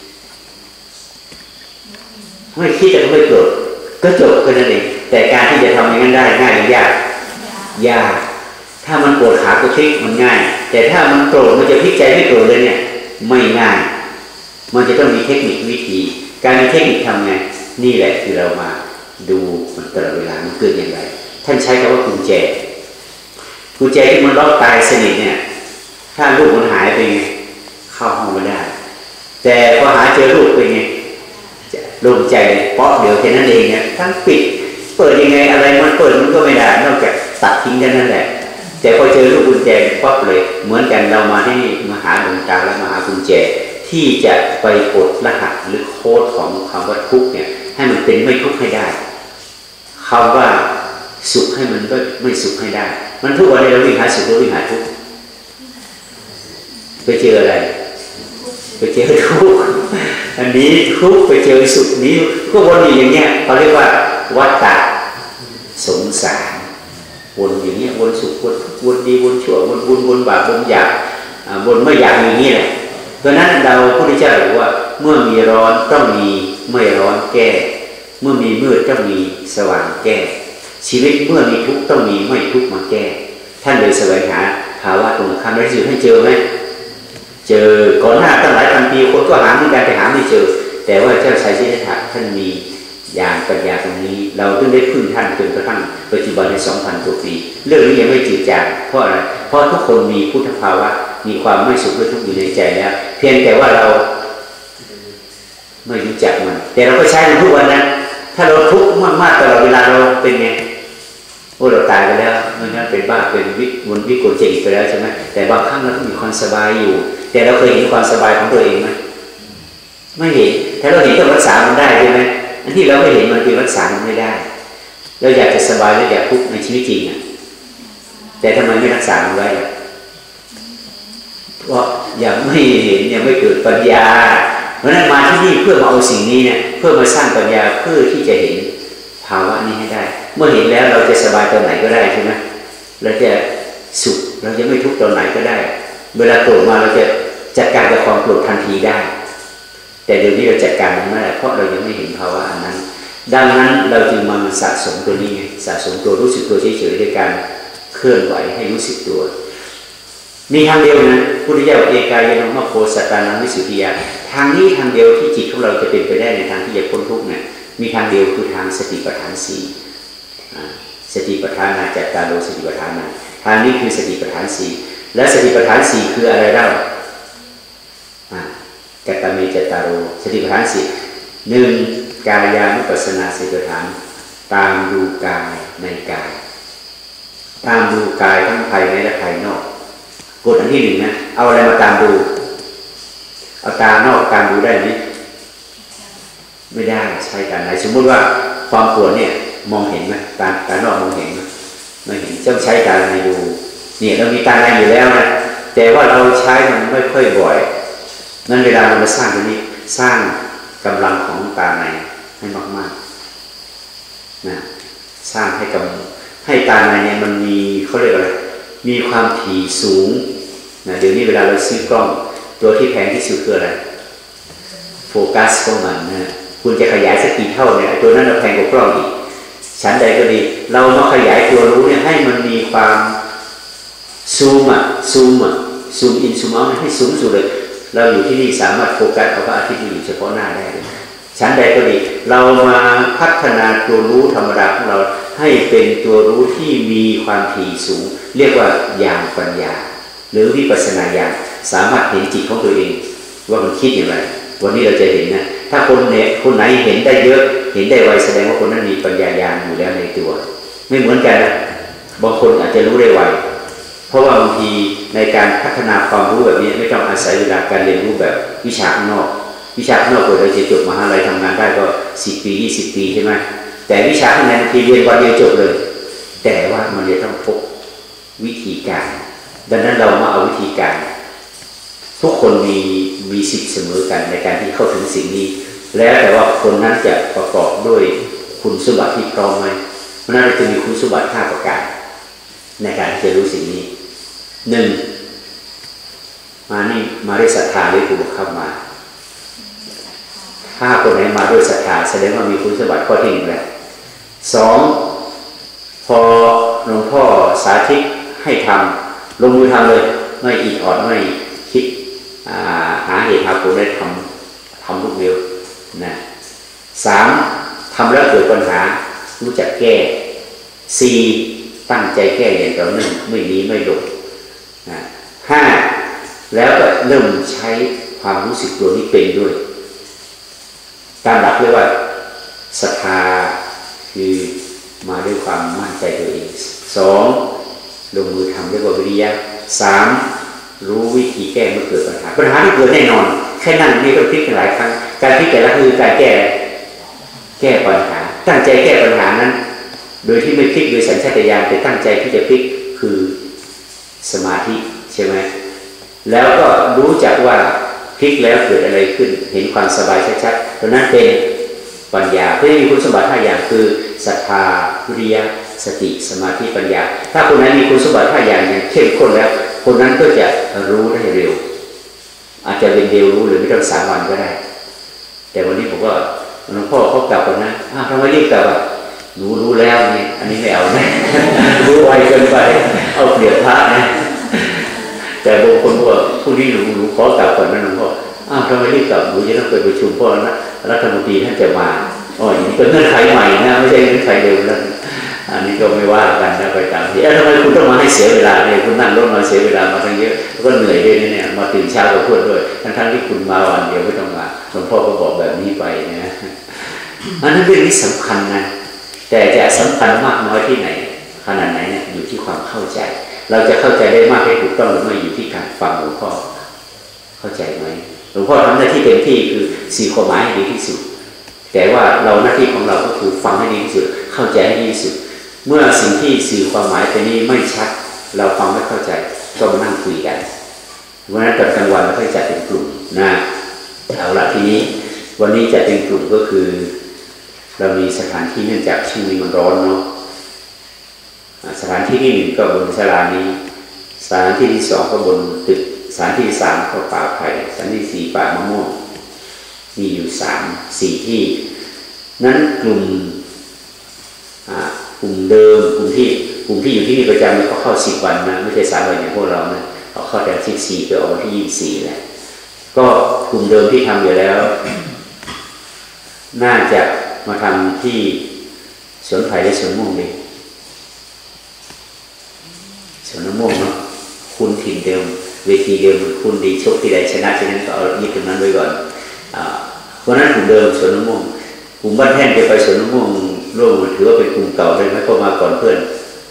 ไม่คิดแต่ไม่โกรธก็จบกันนั่นเองแต่การที่จะทำอย่างนั้นได้ง่ายหรือยากยากถ้ามันปวดขาก็พลิกมันง่ายแต่ถ้ามันโกรธมันจะพลิกใจไม่โกรธเลยเนี่ยไม่ง่ายมันจะต้องมีเทคนิควิธีการมีเทคนิคทำไงนี่แหละคือเรามาดูมันตลอดเวลามันเกิดอย่างไรท่านใช้คำว่ากุญแจกุญแจที่มันล็อกตายสนิทเนี่ยถ้าลูกมันหายไปไงเข้าห้องไม่ได้แต่พอหาเจอลูกไปไงโล่งใจเพราะเดี๋ยวแค่นั้นเองเนี่ยทั้งปิดเปิดยังไงอะไรมันเปิดมันก็ไม่ได้นอกจากตัดทิ้งแค่นั้นแหละแต่พอเจอลูกกุญแจปั๊บเลยเหมือนกันเรามาที่นี่มาหาดวงตาและมาหากุญแจที่จะไปกดรหัสหรือโค้ดของคำว่าทุกข์เนี่ยให้มันเป็นไม่ทุกข์ให้ได้คคำว่าสุขให้มันก็ไม่สุขให้ได้มันทุกวันนี้เราวิ่งหาสุขเราวิ่งหาทุกข์ไปเจออะไรไปเจอทุกข์อันนี้ทุกข์ไปเจอสุขนี้ก็วนอยู่อย่างเงี้ยเขาเรียกว่าวัฏฏะสงสารวนอย่างเงี้ยวนสุขวนทุกข์วนดีวนชั่ววนบุญวนบาปวนอยากวนไม่อยากอย่างนี้แหละเพราะนั้นเราพระพุทธเจ้าบอกว่าเมื่อมีร้อนต้องมีไม่ร้อนแก้เมื่อมีมืดต้องมีสว่างแก้ชีวิตเมื่อมีทุกข์ต้องมีไม่ทุกข์มาแก้ท่านเลยแสวงหาภาวะตรงข้ามได้สื่อให้เจอไหมเจอก่อนหน้าตั้งหลายพันปีคนก็หาเหมือนกันแต่หาไม่เจอแต่ว่าเจ้าชายสิทธัตถะท่านมีญาณปัญญาตรงนี้เราต้องได้พึ่งท่านจนกระทั่งปัจจุบันใน สองพัน กว่าปีเรื่องนี้ยังไม่จืดจางเพราะอะไรเพราะทุกคนมีพุทธภาวะมีความไม่สุขและทุกข์อยู่ในใจแล้วเพียงแต่ว่าเราไม่รู้จักมันแต่เราก็ใช้มันทุกวันนะถ้าเราทุกข์มากๆตลอดเวลาเราเป็นไงโอ้เราตายไปแล้วมันนั่นเป็นบ้าเป็นวิวนวิกลจริตไปแล้วใช่ไหมแต่บางครั้งเราก็มีความสบายอยู่แต่เราเคยเห็นความสบายของตัวเองไหมไม่เห็นถ้าเราเห็นต้องรักษามันได้ใช่ไหมอันที่เราไม่เห็นมันคือรักษามันไม่ได้เราอยากจะสบายเราอยากทุกข์ในชีวิตจริงอ่ะแต่ทำไมไม่รักษามันไว้เพราะยังไม่เห็นยังไม่เกิดปัญญาเพราะนั้นมาที่นี่เพื่อมาเอาสิ่งนี้เนี่ยเพื่อมาสร้างปัญญาเพื่อที่จะเห็นภาวะนี้ให้ได้เมื่อเห็นแล้วเราจะสบายตอนไหนก็ได้ใช่ไหมเราจะสุขเราจะไม่ทุกข์ตอนไหนก็ได้เวลาโกรธมาเราจะจัดการกับความโกรธทันทีได้แต่เดี๋ยวนี้เราจัดการมันไม่ได้เพราะเรายังไม่เห็นภาวะอันนั้นดังนั้นเราจึงมาสะสมตัวนี้ไงสะสมตัวรู้สึกตัวเฉยๆด้วยการเคลื่อนไหวให้รู้สึกตัวมีทางเดียวนะพุทธิยถาเอกายโนมะโพสัตตานังวิสุทธิยาทางนี้ทางเดียวที่จิตของเราจะเป็นไปได้ในทางที่จะพ้นทุกข์เนี่ยมีทางเดียวคือทางสติปัฏฐานสี่สติปัฏฐานาจัตตาโรสติปัฏฐานาทางนี้คือสติปัฏฐานสี่และสติปัฏฐานสี่คืออะไรเล่ากัตตเมจัตตาโรสติปัฏฐานสี่หนึ่งกายานุปัสสนาสติปัฏฐานตามดูกายในกายตามดูกายทั้งภายในและภายนอกกฎอันที่หนึ่งนะเอาอะไรมาตามดูเอาตานอกตามดูได้ไหมไม่ได้ใช้การไหนสมมติว่าความปวดเนี่ยมองเห็นไหมตาตานอกมองเห็นไหมไม่เห็นต้องใช้การในดูเนี่ยเรามีตาในอยู่แล้วนะแต่ว่าเราใช้มันไม่ค่อยบ่อยนั้นเวลาเรามาสร้างตรงนี้สร้างกำลังของตาในให้มากๆนะสร้างให้กำให้ตาในเนี่ยมันมีเขาเรียกอะไรมีความถี่สูงนะเดี๋ยวนี้เวลาเราซื้อกล้องตัวที่แพงที่สุดคืออะไรโฟกัสของมันนะคุณจะขยายสักกี่เท่าเนี่ยตัวนั้นเราแพงกว่ากล้องอีกชั้นใดก็ดีเรามาขยายตัวรู้เนี่ยให้มันมีความซูมอ่ะซูมอ่ะซูมอินซูมเอาให้สูงสุดเลยเราอยู่ที่นี่สามารถโฟกัสเอาพระอาทิตย์อยู่เฉพาะหน้าได้ชั้นใดก็ดีเรามาพัฒนาตัวรู้ธรรมดาของเราให้เป็นตัวรู้ที่มีความถี่สูงเรียกว่าญาณปัญญาหรือวิปัสสนาญาณสามารถเห็นจิตของตัวเองว่ามันคิดอย่างไรวันนี้เราจะเห็นนะถ้าคนเนี่ยคนไหนเห็นได้เยอะเห็นได้ไวแสดงว่าคนนั้นมีปัญญาญาณอยู่แล้วในตัวไม่เหมือนกันนะบางคนอาจจะรู้ได้ไวเพราะว่าบางทีในการพัฒนาความรู้แบบนี้ไม่ต้องอาศัยเวลาการเรียนรู้แบบวิชาข้างนอกวิชาข้างนอกเราจะจบมหาลัยทำงานได้ก็สิบปียี่สิบปีใช่ไหมแต่วิชาข้างในบางทีเรียนวันเดียวจบเลยแต่ว่ามันจะต้องพบวิธีการดังนั้นเรามาเอาวิธีการทุกคนมีมีสิทธิ์เสมอกันในการที่เข้าถึงสิ่งนี้แล้วแต่ว่าคนนั้นจะประกอบด้วยคุณสมบัติที่พร้อมไหมเพราะนั้นเราจะมีคุณสมบัติห้าประการในการที่จะรู้สิ่งนี้หนึ่งมานี่มาด้วยศรัทธาหรือผู้บังคับมาถ้าคนไหนมาด้วยศรัทธาแสดงว่ามีคุณสมบัติข้อที่หนึ่งแล้วสองพอหลวงพ่อสาธิตให้ทำลงมือทำเลยไม่อิดออดไม่คิดหาเหตุหาผลได้ทำทำทุกเดียวนะสามทำแล้วเกิดปัญหารู้จักแก้สี่ตั้งใจแก้อย่างต่อเนื่องไม่หนีไม่หลบนะห้าแล้วก็เริ่มใช้ความรู้สึกตัวนี้เป็นด้วยตามหลักเรียกว่าศรัทธาคือมาด้วยความมั่นใจตัวเองสองลงมือทำเรียกว่าวิริยะสามรู้วิธีแก้เมื่อเกิดปัญหาปัญหาที่เกิดแน่นอนแค่นั่งนี่ก็พลิกกันหลายครั้งการพลิกแต่ละคือการแก้แก้ปัญหาตั้งใจแก้ปัญหานั้นโดยที่ไม่พลิกโดยสัญชาตญาณแต่ตั้งใจที่จะพลิกคือสมาธิใช่ไหมแล้วก็รู้จักว่าพลิกแล้วเกิดอะไรขึ้นเห็นความสบายชัดๆเพราะนั้นเป็นปัญญาเพื่อมีคุณสมบัติห้าอย่างคือศรัทธาวิริยะสติสมาธิปัญญาถ้าคนนั้นมีคุณสมบัติห้าอย่างอย่างเข้มข้นแล้วคนนั้นก็จะรู้ได้เร็วอาจจะเป็นเร็วรู้หรือไม่ต้องสามวันก็ได้แต่วันนี้ผมก็หลวงพ่อเขากลับกันนะอ้าวทำไมรีบกลับอ่ะหนูรู้แล้วนี่อันนี้ไม่เอานะ รู้ไวเกินไปเอาเปรียบพระนะแต่บางคนบอกผู้นี้หนูหนูขอกลับก่อนนะหลวงพ่ออ้าวทำไมรีบกลับหนูจะต้องไปประชุมพ่อนะรัฐมนตรีท่านจะมาอ๋ออย่างนี้เป็นเงื่อนไขใหม่นะไม่ใช่เงื่อนไขเดิมแล้วอันนี้ก็ไม่ว่ากันนะไปตามที่เอ๊ะทำไมคุณต้องมาให้เสียเวลาเนี่ยคุณนั่งรถมาเสียเวลามาทั้งเยอะก็เหนื่อยด้วยเนี่ยมาตื่นเช้ากับพูดด้วยทั้งๆที่คุณมาวันเดียวไม่ต้องมาหลวงพ่อก็บอกแบบนี้ไปนะอันนั้นเรื่องนี้สำคัญนะแต่จะสำคัญมากน้อยที่ไหนขนาดไหนเนี่ยอยู่ที่ความเข้าใจเราจะเข้าใจได้มากได้ถูกต้องหรือไม่อยู่ที่การฟังหลวงพ่อเข้าใจไหมหลวงพ่อทำหน้าที่เต็มที่คือสี่ความหมายให้ดีที่สุดแต่ว่าเราหน้าที่ของเราก็คือฟังให้ดีที่สุดเข้าใจให้ดีที่สุดเมื่อสิ่งที่สื่อความหมายไปนี้ไม่ชัดเราฟังไม่เข้าใจก็มานั่งคุยกันเพราะฉะนั้นตอนกลางวันเราค่อยจัดเป็นกลุ่มนะเอาละทีนี้วันนี้จัดเป็นกลุ่มก็คือเรามีสถานที่เนื่องจากช่วงนี้มันร้อนเนาะสถานที่ที่หนึ่งก็บนศาลานี้สถานที่ที่สองก็บนตึกสถานที่ที่สามก็ป่าไผ่สถานที่สี่ป่ามะม่วงมีอยู่สามสี่ที่นั้นกลุ่มกลุ่มเดิมกลุ่มที่กลุ่มที่อยู่ที่นี่ประจำเขาเข้าสิบวันนะไม่ใช่สามวันอย่างพวกเรานะเขาเข้าแต่สิบสี่ไปออกที่ยี่สิบสี่แหละก็กลุ่มเดิมที่ทำอยู่แล้วน่าจะมาทำที่สวนไผ่และสวนม่วงดีสวนม่วงเนาะคุณถิ่นเดิมเวทีเดิมคุณดีชกที่ใดชนะที่นั้นก็เอายึดตรงนั้นไว้ก่อนเพราะนั้นกลุ่มเดิมสวนม่วงกลุ่มบ้านแท่นจะไปสวนม่วงร่วมถือว่าเป็นกลุ่มเก่าเลยไหมก็มาก่อนเพื่อน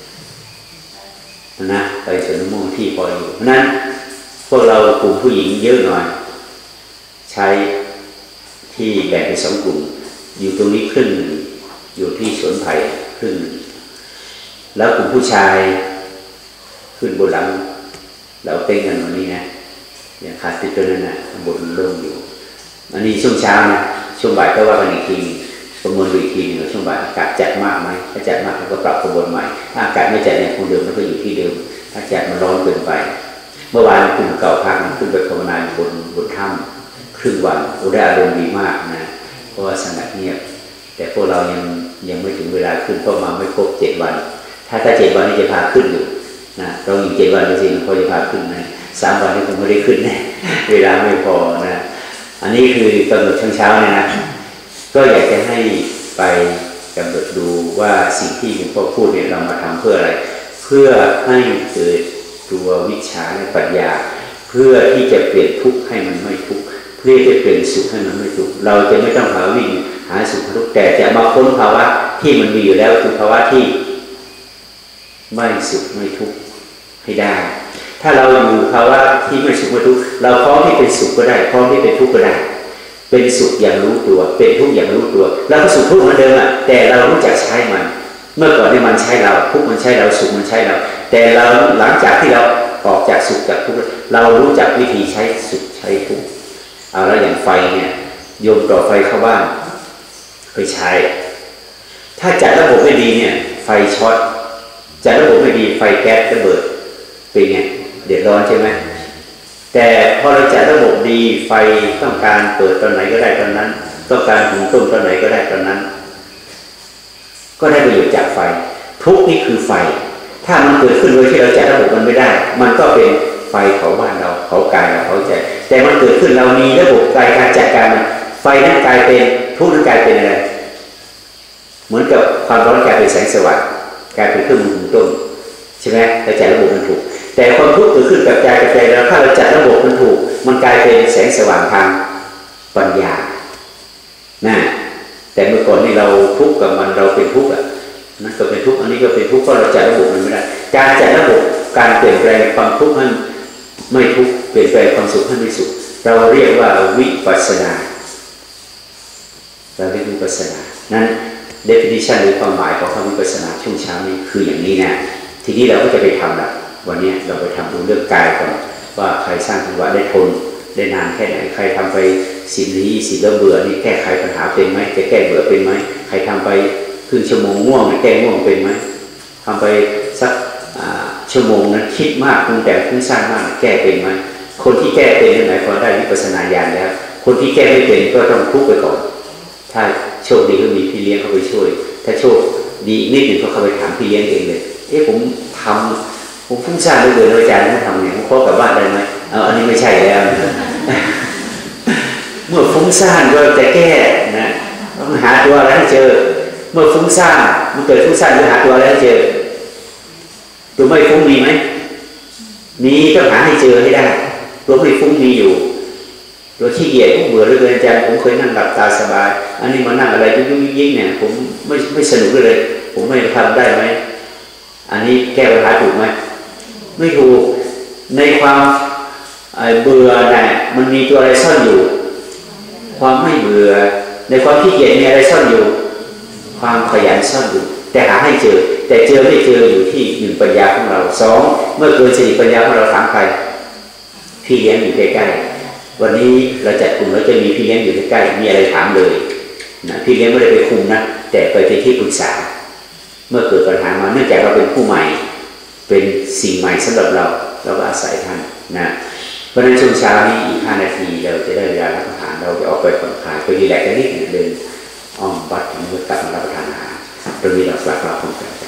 นะไปสวนม่วงที่พออยู่เพราะนั้นพวกเรากลุ่มผู้หญิงเยอะหน่อยใช้ที่แบ่งเป็นสองกลุ่มอยู่ตรงนี้ครึ่งอยู่ที่สวนไผ่ครึ่งแล้วกลุ่มผู้ชายขึ้นบนหลังเราเต้นกันวันนี้นะอย่างขาดติดตัวนั้นนะบนเริ่มอยู่อันนี้ช่วงเช้านะช่วงบ่ายก็ว่ากันอีกทีประเมินอีกทีหนึ่งช่วงบ่ายอากาศจัดมากไหมถ้าจัดมากเราก็ปรับขบวนใหม่ถ้าอากาศไม่จัดเนี่ยคงเดิมมันก็อยู่ที่เดิมถ้าจัดมันร้อนเกินไปเมื่อวานกลุ่มเก่าพักขึ้นไปภาวนาบนบนถ้ำครึ่งวันโอ้ได้อารมณ์ดีมากนะเพราะว่าสงัดเงียบแต่พวกเรายังยังไม่ถึงเวลาขึ้นเพราะมาไม่ครบเจ็ดวันถ้าถ้าเจ็ดวันนี้จะพาขึ้นอยู่นะเราอยู่เจ็ดวันจริงๆพอจะพาขึ้นนะสามวันนี้คงไม่ได้ขึ้นนะเวลาไม่พอนะอันนี้คือกำหนดเช้าๆเนี่ยนะก็อยากจะให้ไปกำหนดดูว่าสิ่งที่หลวงพ่อพูดเนี่ยเรามาทำเพื่ออะไรเพื่อให้เกิดตัววิชาและปัญญาเพื่อที่จะเปลี่ยนทุกข์ให้มันไม่ทุกข์เพื่อจะเปลี่ยนสุขให้มันไม่ทุกข์เราจะไม่ต้องหาวิ่งหาสุขทุกข์แต่จะมาค้นภาวะที่มันมีอยู่แล้วคือภาวะที่ไม่สุขไม่ทุกข์ให้ได้ถ้าเราอยู่ภาวะที่ไม่สุขไม่ทุกข์เราพร้อมที่เป็นสุขก็ได้พร้อมที่เป็นทุกข์ก็ได้เป็นสุขอย่างรู้ตัวเป็นทุกข์อย่างรู้ตัวแล้วก็สุขทุกข์เหมือนเดิมอ่ะแต่เรารู้จักใช้มันเมื่อก่อนเนี่ยมันใช้เราทุกข์มันใช้เราสุขมันใช้เราแต่เราหลังจากที่เราออกจากสุขจากทุกข์เรารู้จักวิธีใช้สุขใช้ทุกข์เอาแล้วอย่างไฟเนี่ยโยมต่อไฟเข้าบ้านเคยใช้ถ้าจัดระบบไม่ดีเนี่ยไฟช็อตจัดระบบไม่ดีไฟแก๊สระเบิดเป็นไงเดือดร้อนใช่ไหมแต่พอเราจัดระบบดีไฟต้องการเปิดตอนไหนก็ได้ตอนนั้นต้องการหุงต้มตอนไหนก็ได้ตอนนั้นก็ได้ประโยชน์จากไฟทุกนี่คือไฟถ้ามันเกิดขึ้นโดยที่เราจัดระบบมันไม่ได้มันก็เป็นไฟเผาบ้านเราเผากายเราเผาใจแต่มันเกิดขึ้นเรามีระบบการจัดการมันไฟนั้นกลายเป็นทุกนั้นกลายเป็นอะไรเหมือนกับความร้อนกลายเป็นแสงสว่างกลายเป็นเครื่องมือหุงต้มใช่ไหมเราจัดระบบมันถูกแต่ความทุกข์เกิดขึ้นกับใจกับใจแล้วถ้าเราจัดระบบมันถูกมันกลายเป็นแสงสว่างทางปัญญานะแต่เมื่อก่อนนี่เราทุกข์กับมันเราเป็นทุกข์อ่ะนั่นก็เป็นทุกข์อันนี้ก็เป็นทุกข์เพราะเราจัดระบบมันไม่ได้การจัดระบบการเปลี่ยนแปลงความทุกข์ให้ไม่ทุกข์เปลี่ยนแปลงความสุขให้ไม่สุขเราเรียกว่าวิปัสสนาเราเรียกวิปัสสนานั้น definition หรือความหมายของคำวิปัสสนาช่วงเช้านี้คืออย่างนี้นะทีนี้เราก็จะไปทำละวันนี้เราไปทำดูเรื่องกายก่อนว่าใครสร้างจังหวะได้ทนได้นานแค่ไหนใครทำไปสิบหรือยี่สิบแล้วเบื่อนี่แก้ไขปัญหาเป็นไหมจะแก้เบื่อเป็นไหมใครทำไปครึ่งชั่วโมงง่วงแก้ง่วงเป็นไหมทำไปสักชั่วโมงนั้นคิดมากปรุงแต่งฟุ้งซ่านมากแก้เป็นไหมคนที่แก้เป็นหมายความได้วิปัสสนาญาณแล้วคนที่แก้ไม่เป็นก็ต้องทุกข์ไปก่อนถ้าโชคดีก็มีพี่เลี้ยงเข้าไปช่วยถ้าโชคดีนิดหนึ่งก็เข้าไปถามพี่เลี้ยงเองเลยเอ๊ะผมทำผมฟุ้งซ่านเลยเลยอาจารย์ผมทำเนี่ยผมขอกลับบ้านได้ไหมเอาอันนี้ไม่ใช่แล้วเมื่อฟุ้งซ่านก็จะแก้นะต้องหาตัวอะไรให้เจอเมื่อฟุ้งซ่านมันเกิดฟุ้งซ่านก็หาตัวอะไรให้เจอตัวไม่ฟุ้งมีไหมมีต้องหาให้เจอให้ได้ตัวไม่ฟุ้งมีอยู่ตัวขี้เกียจผมเบื่อเหลือเกินอาจารย์ผมเคยนั่งหลับตาสบายอันนี้มานั่งอะไรยุ่งๆยิ่งๆเนี่ยผมไม่ไม่สนุกเลยผมไม่ทำได้ไหมอันนี้แก้ปัญหาถูกไหมไม่ถูกในความเบื่อเนี่ยมันมีตัวอะไรซ่อนอยู่ความไม่เบื่อในความขี้เกียจมีอะไรซ่อนอยู่ความขยันซ่อนอยู่แต่หาให้เจอแต่เจอไม่เจออยู่ที่หนึ่งปัญญาของเราสองเมื่อเกินสติปัญญาของเราถามใครพี่เลี้ยงอยู่ใกล้ๆวันนี้เราจัดกลุ่มแล้วจะมีพี่เลี้ยงอยู่ใกล้ๆมีอะไรถามเลยนะพี่เลี้ยงไม่ได้ไปคุมนะแต่ไปเป็นที่ปรึกษาเมื่อเกิดปัญหามาเนื่องจากเราเป็นผู้ใหม่เป็นสิ่งใหม่สำหรับเราเราก็อาศัยท่านนะเพราะฉะนั้นช่วงเช้านี้อีกห้านาทีเราจะได้เวลารับประทานเราจะออกไปผ่อนคลายไปรีแลกซ์กันนิดหนึ่งเดินอ้อมวัดเมื่อกลับมารับประทานอาหารตรงนี้เราฝากเราพร้อมกัน